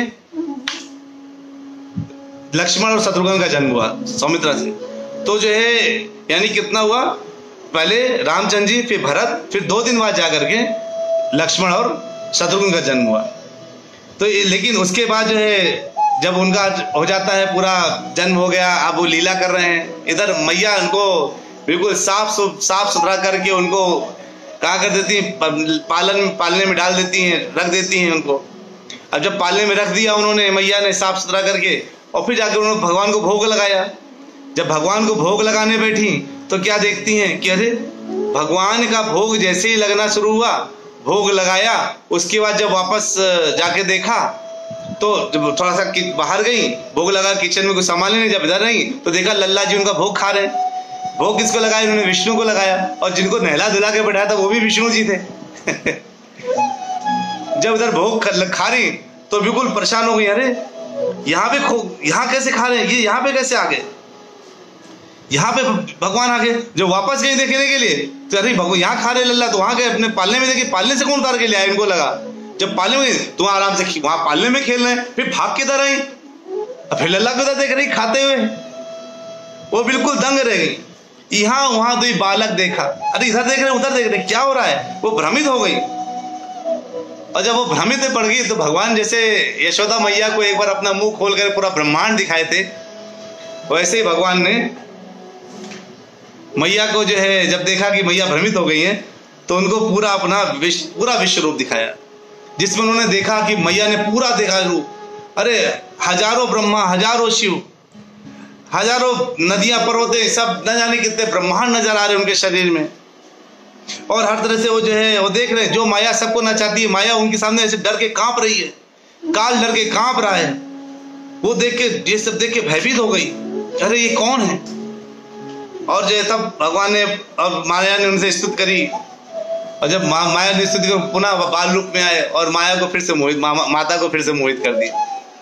लक्ष्मण और शत्रुघ्न का जन्म हुआ सौमित्रा से। तो जो है यानी कितना हुआ, पहले रामचंद्र जी, फिर भरत, फिर दो दिन बाद जाकर के लक्ष्मण और शत्रुघ्न का जन्म हुआ। तो लेकिन उसके बाद जो है जब उनका हो जाता है, पूरा जन्म हो गया, अब वो लीला कर रहे हैं। इधर मैया उनको बिल्कुल साफ साफ सुथरा करके उनको कहाँ कर देती हैं, पालन पालने में डाल देती हैं, रख देती हैं उनको। अब जब पालने में रख दिया उन्होंने, मैया ने साफ सुथरा करके, और फिर जाकर उन्होंने भगवान को भोग लगाया। जब भगवान को भोग लगाने बैठी तो क्या देखती हैं कि अरे भगवान का भोग जैसे ही लगना शुरू हुआ, भोग लगाया, उसके बाद जब वापस जाके देखा तो जब थोड़ा सा बाहर गई, भोग लगा, किचन में कुछ सामान लेने जब इधर नहीं तो देखा लल्ला जी उनका भोग खा रहे। भोग किसको लगाया? उन्होंने विष्णु को लगाया, और जिनको नहला धुला के बैठाया था वो भी विष्णु जी थे। जब इधर भोग खा रही तो बिल्कुल परेशान हो गई, अरे यहाँ पे खो यहाँ कैसे खा रहे हैं, ये यहाँ पे कैसे आ गए, यहाँ पे भगवान आ गए। जब वापस गए देखने के लिए तो अरे भगवान यहाँ खा रहे लल्ला, तो वहां गए अपने पालने में, देखे पालने से कौन उतार के ले आया, इनको लगा। जब पालने में तो आराम से वहां पालने में खेल रहे हैं, फिर भाग के इधर आई, फिर लल्ला को देख रही खाते हुए, वो बिल्कुल दंग रह गई। यहाँ वहां तो बालक देखा, अरे इधर देख रहे उधर देख रहे, क्या हो रहा है, वो भ्रमित हो गई। और जब वो भ्रमित में पड़ गई तो भगवान जैसे यशोदा मैया को एक बार अपना मुंह खोलकर पूरा ब्रह्मांड दिखाए थे, वैसे ही भगवान ने मैया को जो है जब देखा कि मैया भ्रमित हो गई है तो उनको पूरा अपना विश्व पूरा विश्व रूप दिखाया, जिसमें उन्होंने देखा कि मैया ने पूरा देखा रूप। अरे हजारों ब्रह्मा, हजारों शिव, हजारों नदियां, पर्वतें, सब न जाने कितने ब्रह्मांड नजर आ रहे उनके शरीर में। और हर तरह से वो जो है वो देख रहे हैं, जो माया सबको नचाती है, माया उनके सामने ऐसे डर के कांप रही है, काल डर के कांप रहा है। वो देख के, ये सब देख के भयभीत हो गई, अरे ये कौन है। और जो है तब भगवान ने और माया ने उनसे स्तुति करी, और जब मा, माया ने स्तुति को पुनः बाल रूप में आए और माया को फिर से मोहित मा, माता को फिर से मोहित कर दिया।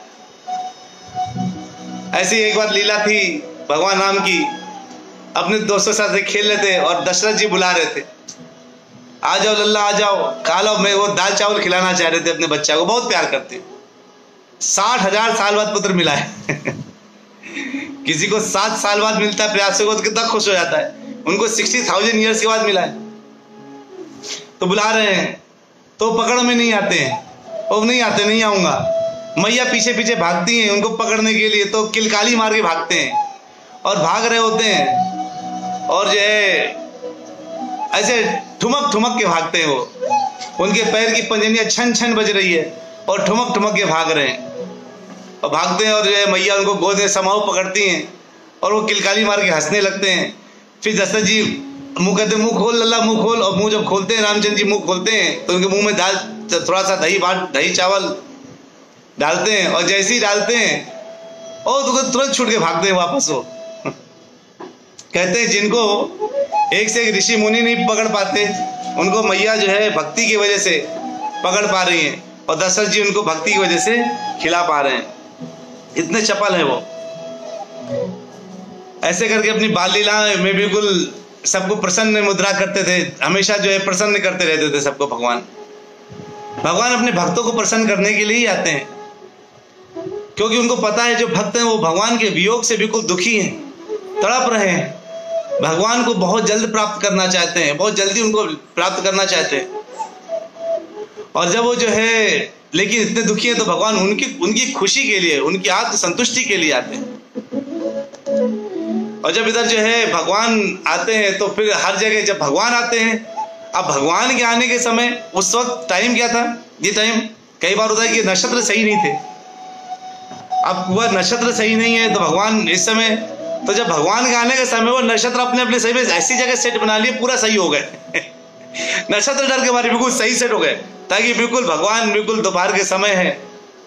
ऐसी एक बार लीला थी भगवान राम की, अपने दोस्तों के साथ खेल रहे थे और दशरथ जी बुला रहे थे, आ जाओ लल्ला आ जाओ खा लो। मैं वो दाल चावल खिलाना चाह रहे थे अपने बच्चा को, बहुत प्यार करते। साठ हजार साल बाद पुत्र मिला है। किसी को सात साल बाद मिलता है प्रयासों को तो कितना खुश हो जाता है, उनको सिक्सटी थाउजेंड ईयर्स के बाद मिला है। तो बुला रहे हैं तो पकड़ में नहीं आते हैं, वो नहीं आते, नहीं आऊंगा। मैया पीछे पीछे भागती हैं उनको पकड़ने के लिए, तो किलकाली मार के भागते हैं और भाग रहे होते हैं, और जो है ऐसे ठुमक ठुमक के भागते हैं। वो उनके पैर की पंजनियां छन छन बज रही है और ठुमक ठुमक के भाग रहे हैं और भागते हैं, और जो है मैया उनको गोद में समाओ पकड़ती हैं और वो किलकाली मार के हंसने लगते हैं। फिर दशरथ जी मुंह कहते मुंह खोल लल्ला मुंह खोल, और मुंह जब खोलते हैं रामचंद्र जी मुंह खोलते हैं तो उनके मुंह में दाल थोड़ा सा दही भात दही चावल डालते हैं, और जैसे ही डालते हैं और तुरंत छूट के भागते हैं वापस। वो कहते हैं जिनको एक से एक ऋषि मुनि नहीं पकड़ पाते, उनको मैया जो है भक्ति की वजह से पकड़ पा रही हैं, और दशरथ जी उनको भक्ति की वजह से खिला पा रहे हैं, इतने चपल है वो। ऐसे करके अपनी बाल लीला में बिल्कुल सबको प्रसन्न मुद्रा करते थे, हमेशा जो है प्रसन्न करते रहते थे सबको। भगवान भगवान अपने भक्तों को प्रसन्न करने के लिए ही आते हैं, क्योंकि उनको पता है जो भक्त हैं वो भगवान के वियोग से बिल्कुल दुखी हैं, तड़प रहे हैं, भगवान को बहुत जल्द प्राप्त करना चाहते हैं, बहुत जल्दी उनको प्राप्त करना चाहते हैं। और जब वो जो है लेकिन इतने दुखी हैं तो भगवान उनकी उनकी खुशी के लिए, उनकी आत्म संतुष्टि के लिए आते हैं। और जब इधर जो है भगवान आते हैं तो फिर हर जगह जब भगवान आते हैं, अब भगवान के आने के समय उस वक्त टाइम क्या था, ये टाइम कई बार होता है कि नक्षत्र सही नहीं थे। अब वह नक्षत्र सही नहीं है तो भगवान इस समय तो जब भगवान के आने के समय वो नक्षत्र अपने अपने सही में ऐसी जगह सेट बना लिए, पूरा सही हो गए। नक्षत्र डर के बारे बिल्कुल सही सेट हो गए, ताकि बिल्कुल भगवान बिल्कुल दोपहर के समय है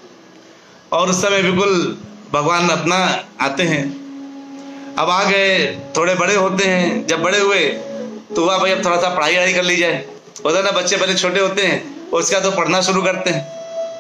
और उस समय बिल्कुल भगवान अपना आते हैं। अब आ गए, थोड़े बड़े होते हैं, जब बड़े हुए तो हुआ भाई अब थोड़ा सा पढ़ाई वढ़ाई कर ली जाए। होता ना, बच्चे पहले छोटे होते हैं, उसके बाद तो पढ़ना शुरू करते हैं।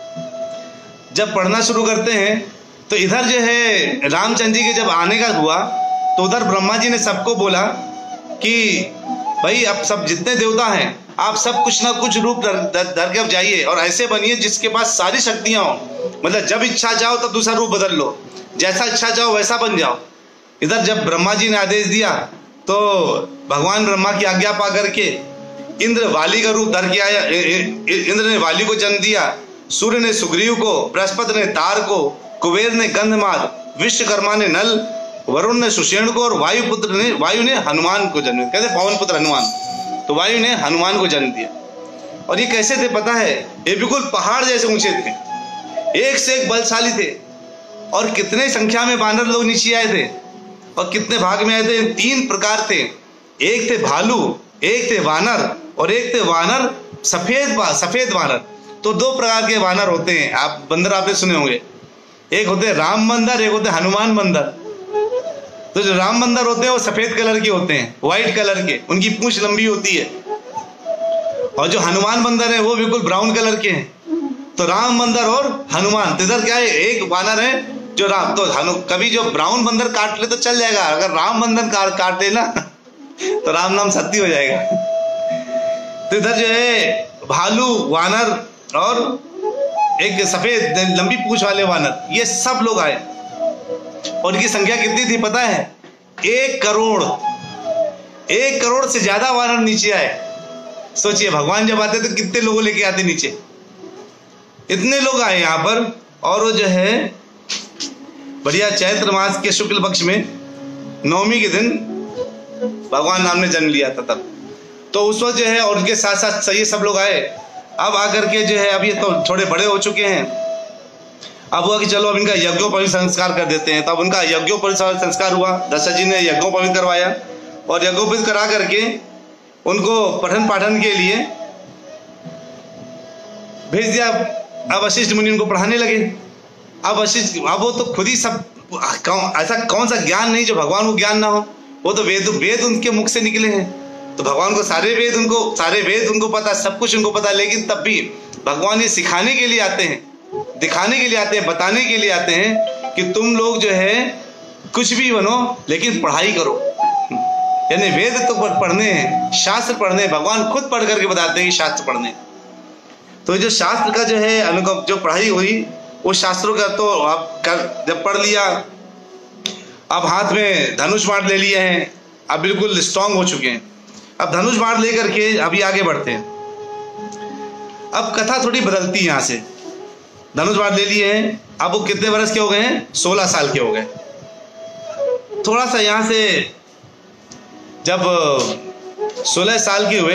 जब पढ़ना शुरू करते हैं तो इधर जो है रामचंद्र जी के जब आने का हुआ तो उधर ब्रह्मा जी ने सबको बोला कि भाई अब सब जितने देवता हैं आप सब कुछ ना कुछ रूप धर के अब जाइए और ऐसे बनिए जिसके पास सारी शक्तियां हो, मतलब जब इच्छा चाहो तब दूसरा रूप बदल लो, जैसा इच्छा चाहो वैसा बन जाओ। इधर जब ब्रह्मा जी ने आदेश दिया तो भगवान ब्रह्मा की आज्ञा पा करके इंद्र वाली का रूप धर के आया। इंद्र ने वाली को जन्म दिया, सूर्य ने सुग्रीव को, बृहस्पति ने तार को, कुबेर ने गंधमाद, विश्वकर्मा ने नल, वरुण ने सुषेण को और वायुपुत्र ने वायु ने हनुमान को जन्म दिया। कहते पवन पुत्र हनुमान, तो वायु ने हनुमान को जन्म दिया। और ये कैसे थे पता है? ये बिल्कुल पहाड़ जैसे ऊंचे थे, एक से एक बलशाली थे। और कितने संख्या में बानर लोग नीचे आए थे और कितने भाग में आए थे? तीन प्रकार थे, एक थे भालू, एक थे वानर और एक थे वानर सफेद सफेद वानर। तो दो प्रकार के वानर होते हैं, आप बंदर आपने सुने होंगे, एक होते राम बंदर, एक होते हनुमान बंदर। तो जो राम बंदर होते हैं वो सफेद कलर के होते हैं, व्हाइट कलर के, उनकी पूंछ लंबी होती है। और जो हनुमान बंदर है वो बिल्कुल ब्राउन कलर के हैं। तो राम बंदर और हनुमान, तो इधर क्या है, एक वानर है जो राम, तो हनु कभी जो ब्राउन बंदर काट ले तो चल जाएगा, अगर राम बंदर काट काट ले ना तो राम नाम सत्य हो जाएगा। तो इधर जो है भालू वानर और एक सफेद लंबी पूंछ वाले वानर, ये सब लोग आए। और इनकी संख्या कितनी थी पता है? एक करोड़ एक करोड़ से ज्यादा वानर नीचे आए। सोचिए भगवान जब आते तो कितने लोगों लेके आते नीचे, इतने लोग आए यहाँ पर। और वो जो है बढ़िया चैत्र मास के शुक्ल पक्ष में नवमी के दिन भगवान राम ने जन्म लिया था तब। तो उस वक्त जो है और उनके साथ साथ सही सब लोग आए। अब आकर के जो है अब ये तो थोड़े बड़े हो चुके हैं, अब हुआ कि चलो अब इनका यज्ञोपवीत संस्कार कर देते हैं। तब उनका यज्ञोपवीत संस्कार हुआ, दशरथ जी ने यज्ञोपवीत करवाया और यज्ञोपवीत करा करके उनको पठन पाठन के लिए भेज दिया। अब वशिष्ठ मुनि उनको पढ़ाने लगे। अब वशिष्ठ, अब वो तो खुद ही सब, ऐसा कौन सा ज्ञान नहीं जो भगवान को ज्ञान ना हो, वो तो वेद वेद उनके मुख से निकले हैं। तो भगवान को सारे वेद उनको सारे वेद उनको पता, सब कुछ उनको पता। लेकिन तब भी भगवान ये सिखाने के लिए आते हैं, दिखाने के लिए आते हैं, बताने के लिए आते हैं कि तुम लोग जो है कुछ भी बनो लेकिन पढ़ाई करो। यानी वेद तो पढ़ने हैं, शास्त्र पढ़ने, भगवान खुद पढ़ करके बताते हैं कि शास्त्र पढ़ने। तो जो शास्त्र का जो है अनुभव, जो पढ़ाई हुई वो शास्त्रों का तो आप कर जब पढ़ लिया, अब हाथ में धनुष बाण ले लिए हैं, अब बिल्कुल स्ट्रांग हो चुके हैं। अब धनुष बाण लेकर के अभी आगे बढ़ते हैं। अब कथा थोड़ी बदलती है यहाँ से। धनुष बाण ले लिए हैं, अब वो कितने वर्ष के हो गए हैं? सोलह साल के हो गए। थोड़ा सा यहाँ से जब सोलह साल के हुए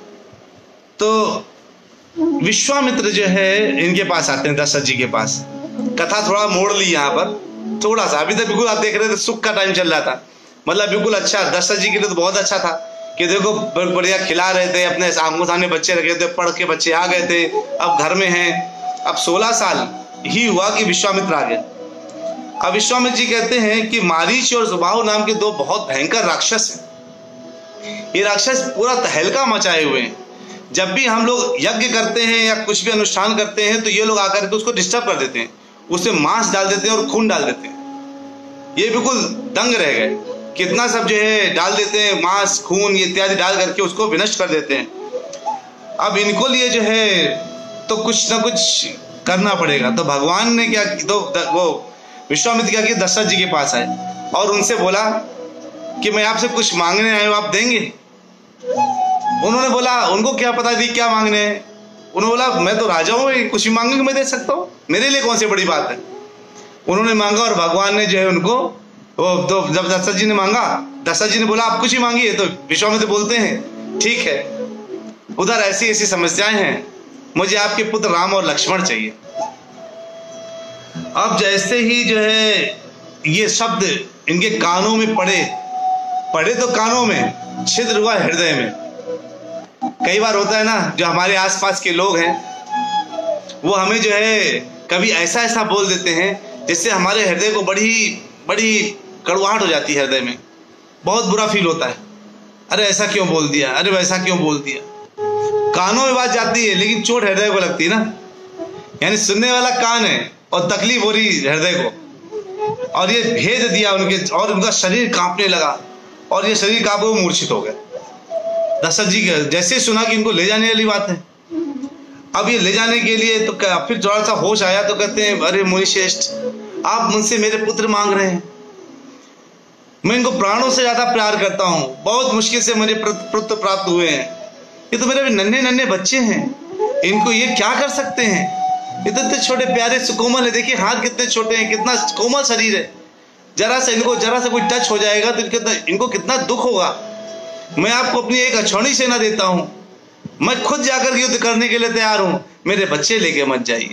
तो विश्वामित्र जो है इनके पास आते हैं, दशरथ जी के पास। कथा थोड़ा मोड़ ली यहाँ पर, थोड़ा सा। अभी तक बिल्कुल आप देख रहे थे सुख का टाइम चल रहा था, मतलब बिल्कुल अच्छा, दशरथ जी के लिए तो बहुत अच्छा था कि देखो बढ़िया खिला रहे थे, अपने आंखों सामने बच्चे रखे थे, पढ़ के बच्चे आ गए थे, अब घर में हैं। अब सोलह साल ही हुआ कि विश्वामित्र आ गए। अब विश्वामित्र जी कहते हैं कि मारीच और सुबाहु नाम के दो बहुत भयंकर राक्षस हैं। ये राक्षस पूरा तहलका मचाए हुए हैं। जब भी हम लोग यज्ञ करते हैं या कुछ भी अनुष्ठान करते हैं तो ये लोग आकर के उसको डिस्टर्ब कर देते हैं, उसमें मांस डाल देते हैं और खून डाल देते हैं। ये बिल्कुल दंग रह गए, कितना सब जो है डाल देते हैं, मांस खून इत्यादि डाल करके उसको विनष्ट कर देते हैं। अब इनको लिए जो है तो कुछ ना कुछ करना पड़ेगा। तो भगवान ने क्या, तो वो विश्वामित्र क्या किया, दशरथ जी के पास आए और उनसे बोला कि मैं आपसे कुछ मांगने आया हूं, आप देंगे? उन्होंने बोला, उनको क्या पता थी क्या मांगने हैं। उन्होंने बोला मैं तो राजा हूँ, कुछ भी मांगेंगे मैं दे सकता हूँ, मेरे लिए कौन सी बड़ी बात है। उन्होंने मांगा और भगवान ने जो है उनको, वो तो जब दशरथ जी ने मांगा, दशरथ जी ने बोला आप कुछ ही मांगिए, तो विश्वामित्र बोलते हैं ठीक है, उधर ऐसी ऐसी समस्याएं हैं, मुझे आपके पुत्र राम और लक्ष्मण चाहिए। अब जैसे ही जो है ये शब्द इनके कानों में पड़े पड़े तो कानों में, छिद्र हुआ हृदय में। कई बार होता है ना, जो हमारे आसपास के लोग हैं वो हमें जो है कभी ऐसा ऐसा बोल देते हैं जिससे हमारे हृदय को बड़ी बड़ी कड़वाहट हो जाती है, हृदय में बहुत बुरा फील होता है। अरे ऐसा क्यों बोल दिया, अरे वैसा क्यों बोल दिया। कानों में बात जाती है लेकिन चोट हृदय को लगती है ना। यानी सुनने वाला कान है और तकलीफ हो रही हृदय को, और ये भेद दिया उनके, और उनका शरीर कांपने लगा और ये शरीर कांपे वो मूर्छित हो गए। दशरथ जी जैसे सुना कि इनको ले जाने वाली बात है, अब ये ले जाने के लिए तो फिर थोड़ा सा होश आया तो कहते हैं, अरे मुनिश्रेष्ठ, आप मुझसे मेरे पुत्र मांग रहे हैं, मैं इनको प्राणों से ज्यादा प्यार करता हूं, बहुत मुश्किल से मेरे पुत्र प्राप्त हुए हैं, ये तो मेरे नन्हे नन्हे बच्चे हैं, इनको ये क्या कर सकते हैं, ये तो इतने छोटे प्यारे सुकोमल है, देखिए हाथ कितने छोटे हैं, कितना कोमल शरीर है, जरा सा इनको जरा सा कोई टच हो जाएगा तो इनको इनको कितना दुख होगा। मैं आपको अपनी एक अछौनी सेना देता हूं, मैं खुद जाकर युद्ध करने के लिए तैयार हूं, मेरे बच्चे लेके मत जाइए।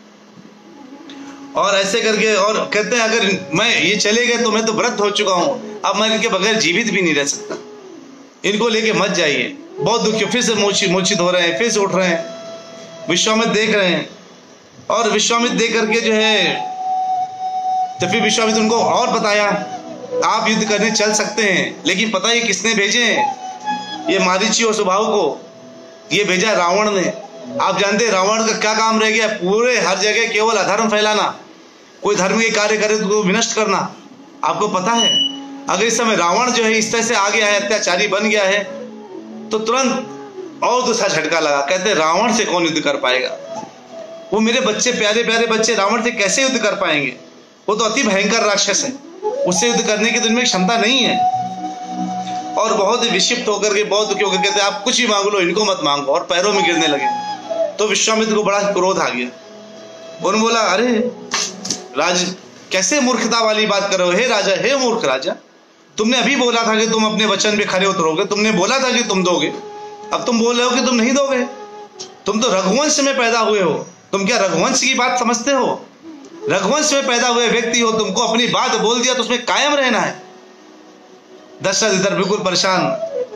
और ऐसे करके और कहते हैं, अगर मैं ये चले गए तो मैं तो व्रत हो चुका हूं, अब मैं इनके बगैर जीवित भी नहीं रह सकता, इनको लेके मत जाइए। बहुत दुखी, फिर से मूर्छित मूर्छित हो रहे हैं, फिर से उठ रहे हैं, विश्वामित्र देख रहे हैं, और विश्वामित्र देख करके जो है तो फिर विश्वामित्र उनको और बताया, आप युद्ध करने चल सकते हैं, लेकिन पता है किसने भेजे हैं, ये मारीची और सुबाहु को, ये भेजा रावण ने। आप जानते हैं रावण का क्या काम रह गया, पूरे हर जगह केवल अधर्म फैलाना, कोई धर्म के कार्य करे तो विनष्ट करना। आपको पता है अगर इस समय रावण जो है इस तरह से आ गया है, अत्याचारी बन गया है, तो तुरंत और दूसरा झटका लगा, कहते रावण से कौन युद्ध कर पाएगा, वो मेरे बच्चे प्यारे प्यारे बच्चे रावण से कैसे युद्ध कर पाएंगे, वो तो अति भयंकर राक्षस है, उससे युद्ध करने की तो इनमें क्षमता नहीं है। और बहुत ही विक्षिप्त होकर के, बहुत दुखी होकर कहते आप कुछ भी मांग लो, इनको मत मांगो, और पैरों में गिरने लगे। तो विश्वामित्र को बड़ा क्रोध आ गया, उन्होंने बोला, अरे राज कैसे मूर्खता वाली बात कर रहे हो, हे राजा, हे मूर्ख राजा, तुमने अभी बोला था कि तुम अपने वचन पे खरे उतरोगे, तुमने बोला था कि तुम दोगे, अब तुम बोल रहे हो कि तुम नहीं दोगे। तुम तो रघुवंश में पैदा हुए हो, तुम क्या रघुवंश की बात समझते हो, रघुवंश में पैदा हुए व्यक्ति हो, तुमको अपनी बात बोल दिया तो उसमें कायम रहना है। दशरथ इधर बिल्कुल परेशान।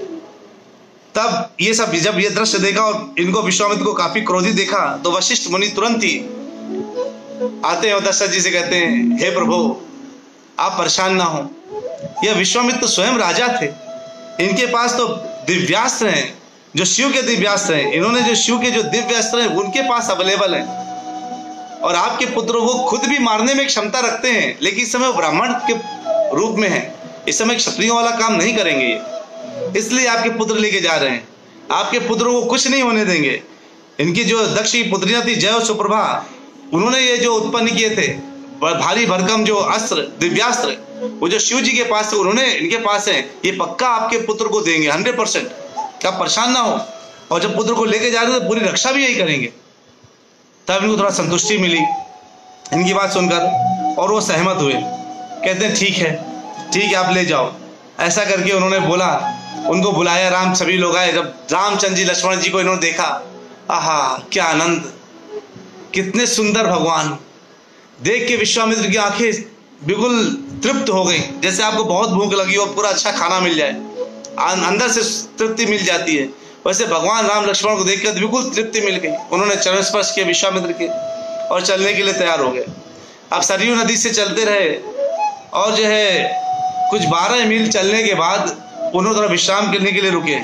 तब ये सब जब ये दृश्य देखा और इनको विश्वामित्र को काफी क्रोधित देखा, तो वशिष्ठ मुनि तुरंत ही आते हैं और दशरथ जी से कहते हैं, हे प्रभु आप परेशान ना हो, यह विश्वामित्र तो स्वयं राजा थे, इनके पास तो दिव्यास्त्र हैं, जो शिव के दिव्यास्त्र हैं, इन्होंने जो शिव के जो दिव्यास्त्र हैं उनके पास अवेलेबल है, और आपके पुत्रों को खुद भी मारने में क्षमता रखते हैं, लेकिन इस समय वो ब्राह्मण के रूप में है, इस समय क्षत्रियों वाला काम नहीं करेंगे ये, इसलिए आपके पुत्र लेके जा रहे हैं, आपके पुत्रों को कुछ नहीं होने देंगे। इनकी जो दक्ष की पुत्रियां थी जय और सुप्रभा, उन्होंने ये जो उत्पन्न किए थे भारी भरकम जो अस्त्र दिव्यास्त्र, वो जो शिव जी के पास थे, उन्होंने इनके पास है, ये पक्का आपके पुत्र को देंगे हंड्रेड परसेंट, क्या परेशान ना हो। और जब पुत्र को लेके जा रहे हैं तो पूरी रक्षा भी यही करेंगे। तब इनको थोड़ा संतुष्टि मिली इनकी बात सुनकर, और वो सहमत हुए, कहते हैं ठीक है ठीक है आप ले जाओ। ऐसा करके उन्होंने बोला, उनको बुलाया, राम सभी लोग आए। जब रामचंद्र जी लक्ष्मण जी को इन्होंने देखा, आहा क्या आनंद, कितने सुंदर भगवान, देख के विश्वामित्र की आंखें बिल्कुल तृप्त हो गई, जैसे आपको बहुत भूख लगी और पूरा अच्छा खाना मिल जाए, अंदर से तृप्ति मिल जाती है, वैसे भगवान राम लक्ष्मण को देखकर बिल्कुल तृप्ति मिल गई। उन्होंने चरण स्पर्श किया विश्वामित्र के और चलने के लिए तैयार हो गए। अब सरयू नदी से चलते रहे और जो है कुछ बारह मील चलने के बाद उन्होंने थोड़ा विश्राम करने के लिए रुके,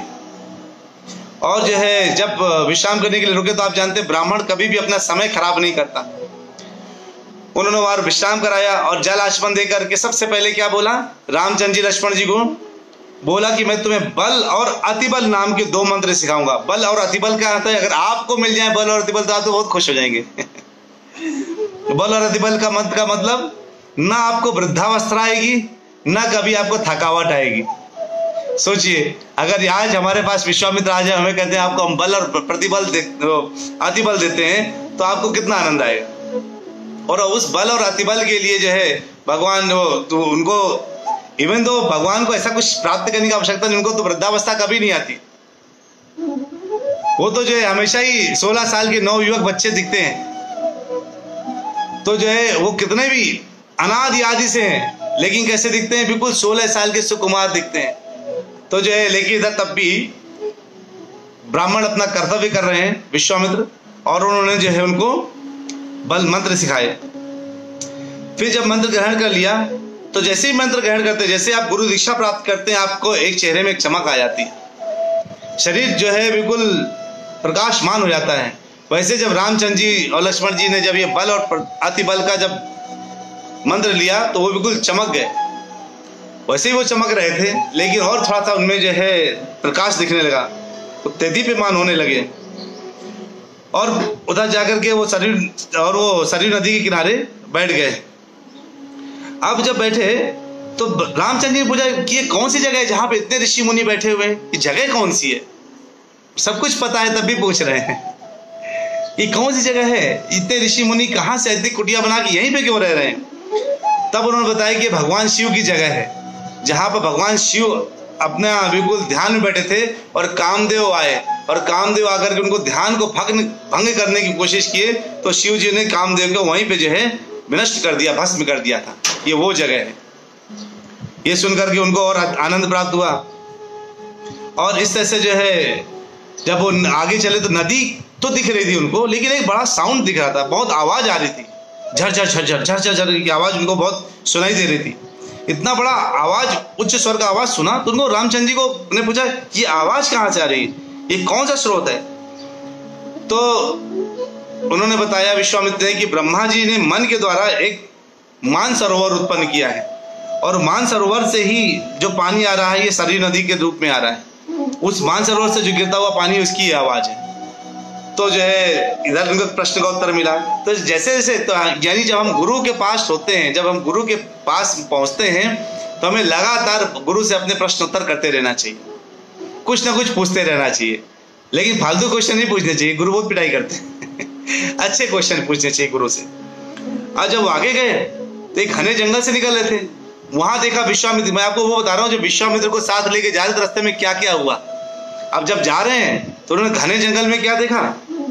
और जो है जब विश्राम करने के लिए रुके तो आप जानते हैं ब्राह्मण कभी भी अपना समय खराब नहीं करता। उन्होंने वहां विश्राम कराया और जल आचमन देकर के सबसे पहले क्या बोला, रामचंद्र जी लक्ष्मण जी को बोला कि मैं तुम्हें बल और अतिबल नाम के दो मंत्र सिखाऊंगा। बल और अतिबल क्या आता है, अगर आपको मिल जाए बल और अतिबल तो आप तो बहुत खुश हो जाएंगे। बल और अतिबल का मंत्र का मतलब, ना आपको वृद्धावस्था आएगी, ना कभी आपको थकावट आएगी। सोचिए अगर आज हमारे पास विश्वामित्र आ जाए, हमें कहते हैं आपको हम बल और प्रतिबल दे, अतिबल देते हैं, तो आपको कितना आनंद आएगा। और उस बल और अतिबल के लिए जो है भगवान वो तो उनको, इवन तो भगवान को ऐसा कुछ प्राप्त करने की आवश्यकता नहीं, उनको तो वृद्धावस्था कभी नहीं आती, वो तो जो है हमेशा ही सोलह साल के नौ युवक बच्चे दिखते हैं। तो जो है वो कितने भी अनादि आदि से हैं, लेकिन कैसे दिखते हैं? बिल्कुल सोलह साल के सुकुमार दिखते हैं। तो जो है लेकिन इधर तब भी ब्राह्मण अपना कर्तव्य कर रहे हैं विश्वामित्र, और उन्होंने जो है उनको बल मंत्र सिखाए। फिर जब मंत्र ग्रहण कर लिया तो जैसे ही मंत्र ग्रहण करते, जैसे आप गुरु दीक्षा प्राप्त करते हैं, आपको एक चेहरे में एक चमक आ जाती है, शरीर जो है बिल्कुल प्रकाशमान हो जाता है। वैसे जब रामचंद्र जी और लक्ष्मण जी ने जब ये बल और अति बल का जब मंत्र लिया तो वो बिल्कुल चमक गए। वैसे ही वो चमक रहे थे, लेकिन और थोड़ा सा उनमें जो है प्रकाश दिखने लगा, वो तेदीप्यमान होने लगे। और उधर जाकर के वो सरयू और वो सरयू नदी के किनारे बैठ गए। अब जब बैठे तो रामचंद्र जी ने पूछा कि ये कौन सी जगह है जहां पे इतने ऋषि मुनि बैठे हुए हैं? ये जगह कौन सी है? सब कुछ पता है तब भी पूछ रहे हैं ये कौन सी जगह है, इतने ऋषि मुनि कहां से इतनी कुटिया बना के यहीं पे क्यों रह रहे हैं? तब उन्होंने बताया कि भगवान शिव की जगह है, जहां पर भगवान शिव अपना बिल्कुल ध्यान में बैठे थे और कामदेव आए, और कामदेव आकर के उनको ध्यान को भंग भंग करने की कोशिश किए, तो शिव जी ने कामदेव को वहीं पे जो है विनष्ट कर दिया, भस्म कर दिया था। ये वो जगह है। ये सुनकर के उनको और आनंद प्राप्त हुआ। और इस तरह से जो है जब वो आगे चले तो नदी तो दिख रही थी उनको, लेकिन एक बड़ा साउंड दिख रहा था, बहुत आवाज आ रही थी, झरझर झरझर झरझर झर की आवाज उनको बहुत सुनाई दे रही थी। इतना बड़ा आवाज, उच्च स्वर का आवाज सुना तो उनको रामचंद्र जी को ने पूछा ये आवाज कहाँ से आ रही है, ये कौन सा स्रोत है? तो उन्होंने बताया विश्वामित्र ने कि ब्रह्मा जी ने मन के द्वारा एक मान सरोवर उत्पन्न किया है, और मान सरोवर से ही जो पानी आ रहा है ये सरयू नदी के रूप में आ रहा है। उस मान सरोवर से जो गिरता हुआ पानी, उसकी आवाज है। तो जो है इधर उनको प्रश्न का उत्तर मिला। तो जैसे जैसे तो यानी जब हम गुरु के पास होते हैं, जब हम गुरु के पास पहुंचते हैं, तो हमें लगातार गुरु से अपने प्रश्न उत्तर करते रहना चाहिए, कुछ ना कुछ पूछते रहना चाहिए, लेकिन फालतू क्वेश्चन नहीं पूछने चाहिए, गुरु बहुत पिटाई करते हैं अच्छे क्वेश्चन पूछने चाहिए गुरु से। और जब वो आगे गए तो एक घने जंगल से निकल रहे थे, वहां देखा विश्वामित्र। मैं आपको वो बता रहा हूँ जो विश्वामित्र को साथ लेके जा रहे थे, रास्ते में क्या क्या हुआ। अब जब जा रहे हैं तो उन्होंने घने जंगल में क्या देखा?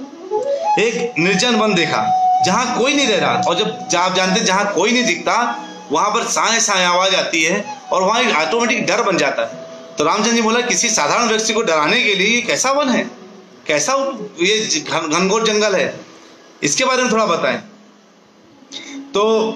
एक निर्जन वन देखा जहां कोई नहीं रह रहा। और जब आप जानते हैं जहां कोई नहीं दिखता वहां पर साए साए आवाज आती है, और वहां एक ऑटोमेटिक डर बन जाता है। तो रामचंद्र जी बोला किसी साधारण व्यक्ति को डराने के लिए ये कैसा वन है, कैसा ये घनघोर जंगल है, इसके बारे में थोड़ा बताएं। तो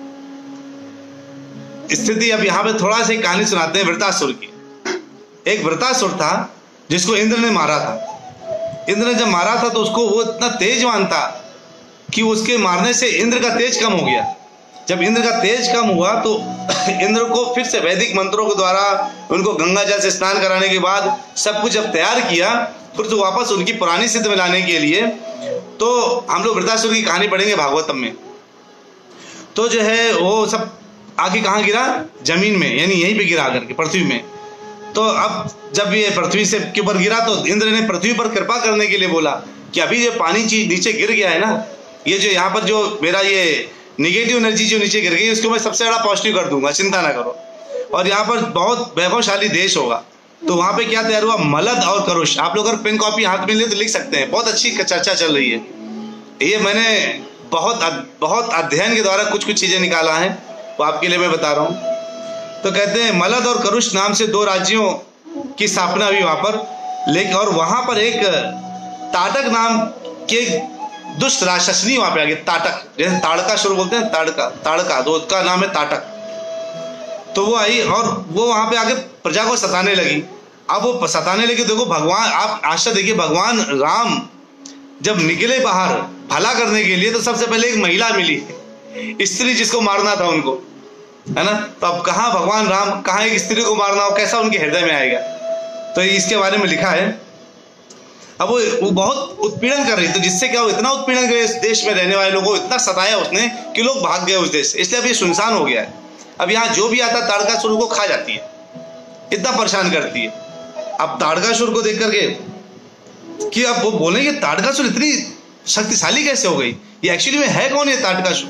स्थिति अब यहाँ पे थोड़ा सा कहानी सुनाते हैं वृतासुर की। एक वृतासुर था जिसको इंद्र ने मारा था। इंद्र ने जब मारा था तो उसको वो इतना तेजवान था कि उसके मारने से इंद्र का तेज कम हो गया। जब इंद्र का तेज कम हुआ तो इंद्र को फिर से वैदिक मंत्रों के द्वारा उनको गंगा जल से स्नान कराने के बाद सब कुछ जब तैयार किया, फिर तो वापस उनकी पुरानी स्थिति में लाने के लिए तो हम लोग वृतासुर की कहानी पढ़ेंगे भागवतम में। तो जो है वो सब आगे कहाँ गिरा? जमीन में, यानी यहीं पे गिरा करके पृथ्वी में। तो अब जब ये पृथ्वी से के ऊपर गिरा तो इंद्र ने पृथ्वी पर कृपा करने के लिए बोला कि अभी जो पानी चीज नीचे गिर गया है ना, ये जो यहाँ पर जो मेरा ये निगेटिव एनर्जी जो नीचे गिर गई उसको मैं सबसे बड़ा पॉजिटिव कर दूंगा, चिंता ना करो। और यहाँ पर बहुत वैभवशाली देश होगा। तो वहाँ पे क्या तैयार हुआ? मलद और करुष। आप लोग अगर पेन कॉपी हाथ में ले तो लिख सकते हैं, बहुत अच्छी चर्चा चल रही है। ये मैंने बहुत बहुत अध्ययन के द्वारा कुछ कुछ चीजें निकाला है, वो आपके लिए मैं बता रहा हूँ। तो कहते हैं मलद और करुष नाम से दो राज्यों की स्थापना हुई वहां पर, लेकिन और वहां पर एक ताटक नाम के दुष्ट राक्षसनी वहां पे आ गई। ताटक, जैसे ताड़कासुर बोलते हैं, ताड़का ताड़का तो उसका नाम है ताटक। तो वो आई और वो वहां पे आके प्रजा को सताने लगी। अब वो सताने लगी, देखो भगवान, आप आशा देखिए, भगवान राम जब निकले बाहर भला करने के लिए तो सबसे पहले एक महिला मिली, स्त्री जिसको मारना था उनको, है ना। तो अब कहाँ भगवान राम, कहाँ एक स्त्री को मारना हो, कैसा उनके हृदय में आएगा? तो इसके बारे में लिखा है। अब वो वो बहुत उत्पीड़न कर रही, तो जिससे क्या हो, इतना उत्पीड़न कर इस देश में रहने वाले लोगों को इतना सताया उसने कि लोग भाग गए उस देश से। इसलिए अब ये सुनसान हो गया है। अब यहाँ जो भी आता ताड़कासुर को खा जाती है, इतना परेशान करती है। अब ताड़कासुर को देख करके कि अब वो बोलेंगे ताड़कासुर इतनी शक्तिशाली कैसे हो गई, ये एक्चुअली में है कौन ये ताड़कासुर?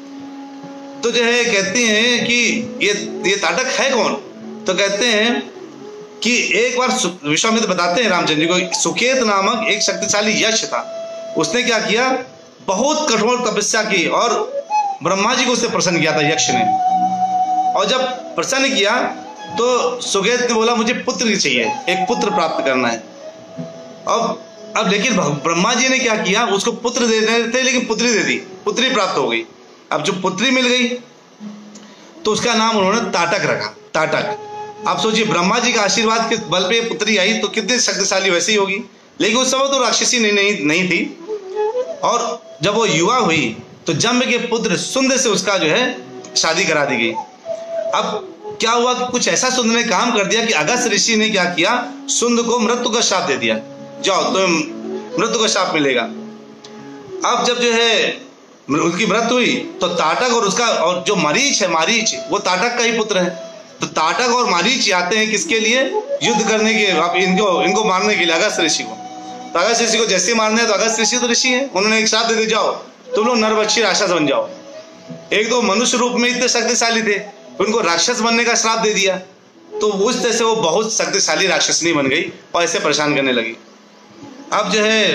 तो जो है कहते हैं कि ये ये ताटक है कौन? तो कहते हैं कि एक बार विश्वामित्र बताते हैं रामचंद्र जी को, सुकेत नामक एक शक्तिशाली यक्ष था। उसने क्या किया, बहुत कठोर तपस्या की और ब्रह्मा जी को उससे प्रसन्न किया था यक्ष ने। और जब प्रसन्न किया तो सुगेत ने बोला मुझे पुत्र चाहिए, एक पुत्र प्राप्त करना है। अब अब लेकिन ब्रह्मा जी ने क्या किया, उसको पुत्र दे रहे थे लेकिन पुत्री दे दी, पुत्री प्राप्त हो गई। अब जो पुत्री मिल गई तो उसका नाम उन्होंने ताटक रखा, ताटक। आप सोचिए ब्रह्मा जी का आशीर्वाद के बल पे पुत्री आई तो कितनी शक्तिशाली वैसी होगी, लेकिन उस समय तो राक्षसी नहीं, नहीं नहीं थी। और जब वो युवा हुई तो जम्ब के पुत्र सुंद से उसका जो है शादी करा दी गई। अब क्या हुआ कि कुछ ऐसा सुंद ने काम कर दिया कि अगस्त ऋषि ने क्या किया, सुंद को मृत्यु का श्राप दे दिया, जाओ तो मृत्यु का श्राप मिलेगा। अब जब जो है उसकी मृत्यु हुई तो ताटक और उसका और जो मरीच है, मारीच वो ताटक का ही पुत्र है। तो ताटक और मारीच आते हैं किसके लिए, युद्ध करने के, अब इनको इनको मारने के लिए अगस्त ऋषि को। तो अगस्त ऋषि को जैसे मारने हैं तो अगस्त ऋषि तो ऋषि है, उन्होंने एक श्राप दे दिया, जाओ तुम लोग नरभक्षी राक्षस बन जाओ। एक तो मनुष्य रूप में इतने शक्तिशाली थे, उनको राक्षस बनने का श्राप दे दिया, तो उस तरह से वो बहुत शक्तिशाली राक्षसनी बन गई और ऐसे परेशान करने लगी। अब जो है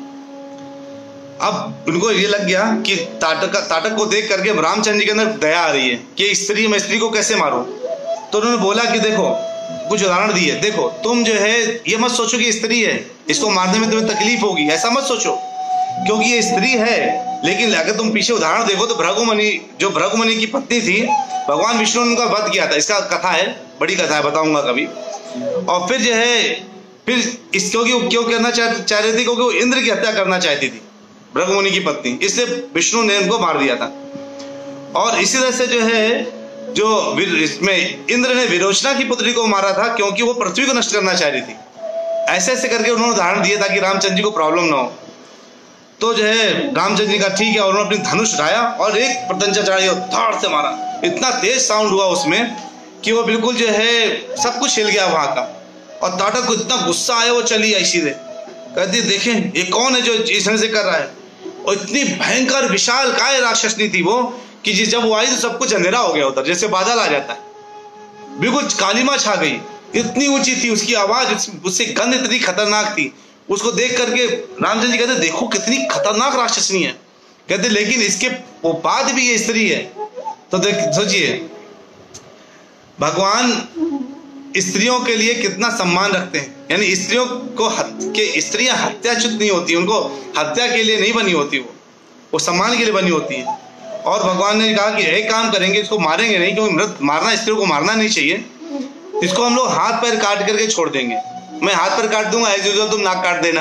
अब उनको ये लग गया कि ताटक ताटक को देख करके रामचंद्र जी के अंदर दया आ रही है कि स्त्री मैं स्त्री को कैसे मारूं। तो उन्होंने बोला कि देखो, कुछ उदाहरण दिए, देखो तुम जो है ये मत सोचो कि स्त्री है इसको मारने में तुम्हें तकलीफ होगी, ऐसा मत सोचो, क्योंकि ये स्त्री है। लेकिन अगर तुम पीछे उदाहरण देखो तो भृगुमुनि, जो भृगुमुनि की पत्नी थी, भगवान विष्णु ने उनका वध किया था, इसका कथा है, बड़ी कथा है, बताऊंगा कभी। और फिर जो है फिर इस क्योंकि वो क्यों करना चाह चाह रही थी, क्योंकि वो इंद्र की हत्या करना चाहती थी भृगुमुनि की पत्नी, इसलिए विष्णु ने उनको मार दिया था। और इसी तरह से जो है जो इसमें इंद्र ने विरोचना की पुत्री को मारा था क्योंकि वो पृथ्वी को नष्ट करना चाह रही थी। ऐसे ऐसे करके उन्होंने उदाहरण दिए ताकि रामचंद्र जी को प्रॉब्लम ना हो। तो जो है रामचंद्र जी का ठीक है, और उन्होंने अपनी धनुष उठाया और एक प्रत्यंचा चढ़ाई और धाड़ से मारा। इतना तेज साउंड हुआ उसमें कि वो बिल्कुल जो है सब कुछ हिल गया वहां का। और ताटक को इतना गुस्सा आया, वो चली आई सीधे, कहती देखें ये कौन है जो इस तरह से कर रहा है। और इतनी भयंकर विशाल काय राक्षसनी थी वो कि जब वो आई तो सब कुछ अंधेरा हो गया उधर, जैसे बादल आ जाता है, बिल्कुल कालीमा छा गई। इतनी ऊंची थी उसकी आवाज, उससे गंध इतनी खतरनाक थी। उसको देख करके रामचंद्र जी कहते देखो कितनी खतरनाक राक्षसनी है, कहते लेकिन इसके वो बाद भी ये स्त्री है। तो देख सोचिए भगवान स्त्रियों के लिए कितना सम्मान रखते हैं, यानी स्त्रियों को के स्त्रियां हत्याच्युत नहीं होती, उनको हत्या के लिए नहीं बनी होती, वो वो सम्मान के लिए बनी होती है। और भगवान ने कहा कि एक काम करेंगे, इसको मारेंगे नहीं, क्योंकि मृत मारना स्त्रियों को मारना नहीं चाहिए, इसको हम लोग हाथ पैर काट करके छोड़ देंगे। मैं हाथ पैर काट दूंगा, एज यूजुअल तुम नाक काट देना।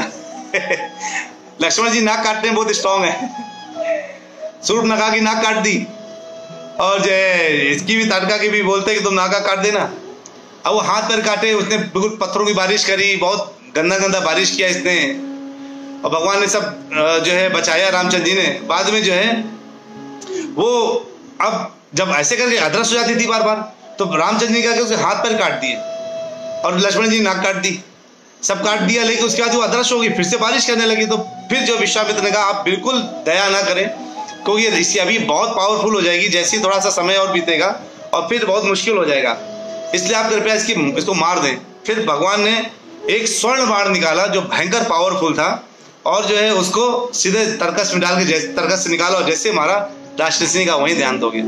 लक्ष्मण जी नाक काटने में बहुत स्ट्रांग है, सूर्पनखा की नाक काट दी, और जो इसकी भी ताटका की भी बोलते हैं कि तुम नाका काट देना। अब वो हाथ पैर काटे, उसने बिल्कुल पत्थरों की बारिश करी, बहुत गंदा गंदा बारिश किया इसने, और भगवान ने सब जो है बचाया रामचंद्र जी ने। बाद में जो है वो अब जब ऐसे करके अदृश्य हो जाती थी बार बार, तो रामचंद्र जी क्या उसके हाथ पैर काट दिए और लक्ष्मण जी नाक काट दी, सब काट दिया। लेकिन उसके बाद वो अदृश्य हो गई, फिर से बारिश करने लगी। तो फिर जो विश्वामित्र ने कहा आप बिल्कुल दया ना करें, क्योंकि ऋषि अभी बहुत पावरफुल हो जाएगी, जैसे थोड़ा सा समय और बीतेगा और फिर बहुत मुश्किल हो जाएगा, इसलिए आप कृपया इसकी इसको मार दें। फिर भगवान ने एक स्वर्ण बाण निकाला जो भयंकर पावरफुल था, और जो है उसको सीधे तरकस में डाल के जैसे तरकस से निकाला और जैसे मारा, राक्षसनी का वहीं देहांत हो गया।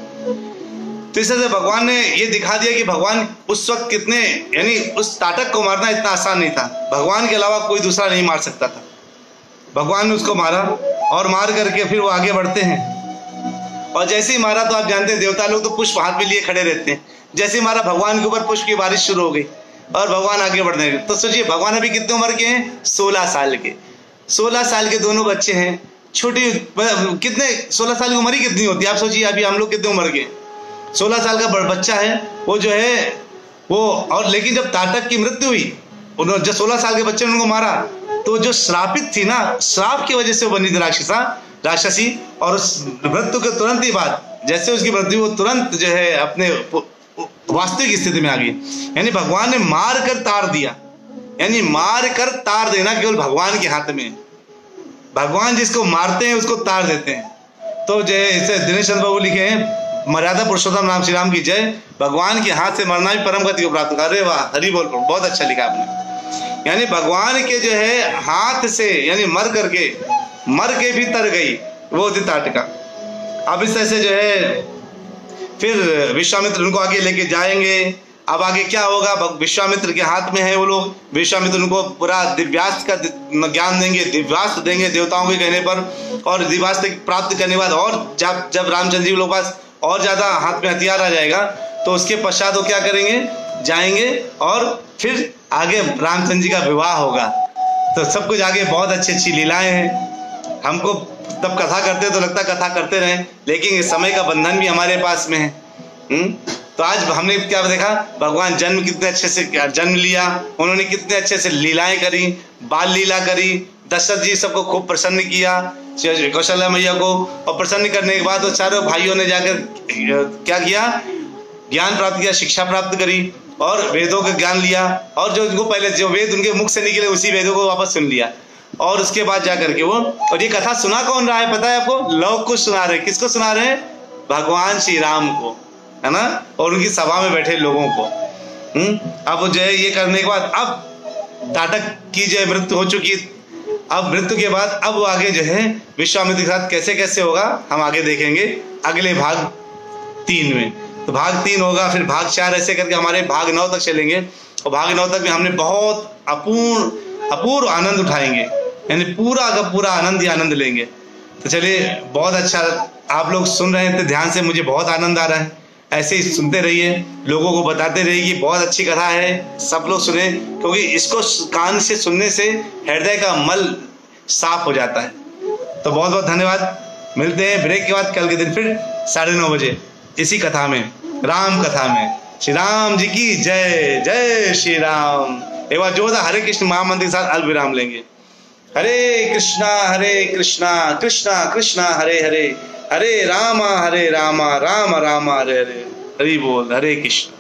तो इस तरह से भगवान ने ये दिखा दिया कि भगवान उस वक्त कितने, यानी उस ताटक को मारना इतना आसान नहीं था, भगवान के अलावा कोई दूसरा नहीं मार सकता था। भगवान ने उसको मारा और मार करके फिर वो आगे बढ़ते हैं, और जैसे ही मारा तो आप जानते हैं देवता लोग तो पुष्प हाथ में लिए खड़े रहते हैं, जैसे ही मारा भगवान के ऊपर पुष्प की बारिश शुरू हो गई और भगवान आगे बढ़ने लगे। तो सोचिए भगवान अभी कितने उम्र के हैं, सोलह साल के, सोलह साल के दोनों बच्चे हैं, छोटी कितने सोलह साल की उम्र ही कितनी होती है आप सोचिए। अभी हम लोग कितने उम्र के, सोलह साल का बच्चा है वो जो है वो। और लेकिन जब ताटक की मृत्यु हुई, उन्होंने जब सोलह साल के बच्चे ने उनको मारा, तो जो श्रापित थी ना, श्राप की वजह से वो बनी थी राक्षसा राक्षसी। और उस मृत्यु के तुरंत ही बाद जैसे उसकी मृत्यु, वो तुरंत जो है अपने वास्तविक स्थिति में आ गई। यानी भगवान ने मार कर तार दिया, यानी मार कर तार देना केवल भगवान के हाथ में। भगवान जिसको मारते हैं उसको तार देते हैं। तो जो है इसे दिनेश चंद्र बाबू लिखे हैं, मर्यादा पुरुषोत्तम राम श्री राम की जय, भगवान के हाथ से मरना भी परम गति को प्राप्त कर। अरे वाह, हरि बोल, बहुत अच्छा लिखा आपने। यानी भगवान के जो है हाथ से, यानी मर करके, मर के भी तर गई वो थी ताटका। अब इस तरह से जो है फिर विश्वामित्र उनको आगे लेके जाएंगे। अब आगे क्या होगा, विश्वामित्र के हाथ में है वो लोग। विश्वामित्र उनको पूरा दिव्यास्त्र का ज्ञान देंगे, दिव्यास्त्र देंगे देवताओं के कहने पर, और दिव्यास्त्र प्राप्त करने के बाद और जब जब रामचंद्र जी के लोग पास और ज्यादा हाथ में हथियार आ जाएगा तो उसके पश्चात वो क्या करेंगे, जाएंगे और फिर आगे रामचंद्र जी का विवाह होगा। तो सब कुछ आगे बहुत अच्छी अच्छी लीलाएं हैं। हमको तब कथा करते तो लगता कथा करते रहे, लेकिन इस समय का बंधन भी हमारे पास में है। हुँ? तो आज हमने क्या देखा, भगवान जन्म कितने अच्छे से जन्म लिया, उन्होंने कितने अच्छे से लीलाएं करी, बाल लीला करी, दशरथ जी सबको खूब प्रसन्न किया, कौशल्या मैया को, और प्रसन्न करने के बाद वो चारों भाइयों ने जाकर क्या किया, ज्ञान प्राप्त किया, शिक्षा प्राप्त करी और वेदों का ज्ञान लिया, और जो उनको पहले जो वेद उनके मुख से निकले उसी वेदों को वापस सुन लिया। और उसके बाद जाकर के वो, और ये कथा सुना कौन रहा है पता है आपको, लोग को सुना रहे। किसको सुना रहे हैं, भगवान श्री राम को, है ना, और उनकी सभा में बैठे लोगों को। हम्म अब जो है ये करने के बाद अब ताटक की जो है मृत्यु हो चुकी, अब मृत्यु के बाद अब आगे जो है विश्वामित्र के साथ कैसे कैसे होगा हम आगे देखेंगे अगले भाग तीन में। तो भाग तीन होगा, फिर भाग चार, ऐसे करके हमारे भाग नौ तक चलेंगे, और भाग नौ तक में हमने बहुत अपूर्ण अपूर्व आनंद उठाएंगे, यानी पूरा का पूरा आनंद ही आनंद लेंगे। तो चलिए, बहुत अच्छा आप लोग सुन रहे हैं तो ध्यान से, मुझे बहुत आनंद आ रहा है। ऐसे ही सुनते रहिए, लोगों को बताते रहिए कि बहुत अच्छी कथा है, सब लोग सुने, क्योंकि इसको कान से सुनने से हृदय का मल साफ हो जाता है। तो बहुत बहुत धन्यवाद। मिलते हैं ब्रेक के बाद कल के दिन फिर साढ़े नौ बजे इसी कथा में, राम कथा में। श्री राम जी की जय, जय श्री राम। एक बार जोरदार हरे कृष्ण महामंत्र के साथ अल्प विराम लेंगे। हरे कृष्णा हरे कृष्णा कृष्णा कृष्णा हरे हरे, हरे रामा हरे रामा राम राम हरे हरे। हरि बोल, हरे कृष्ण।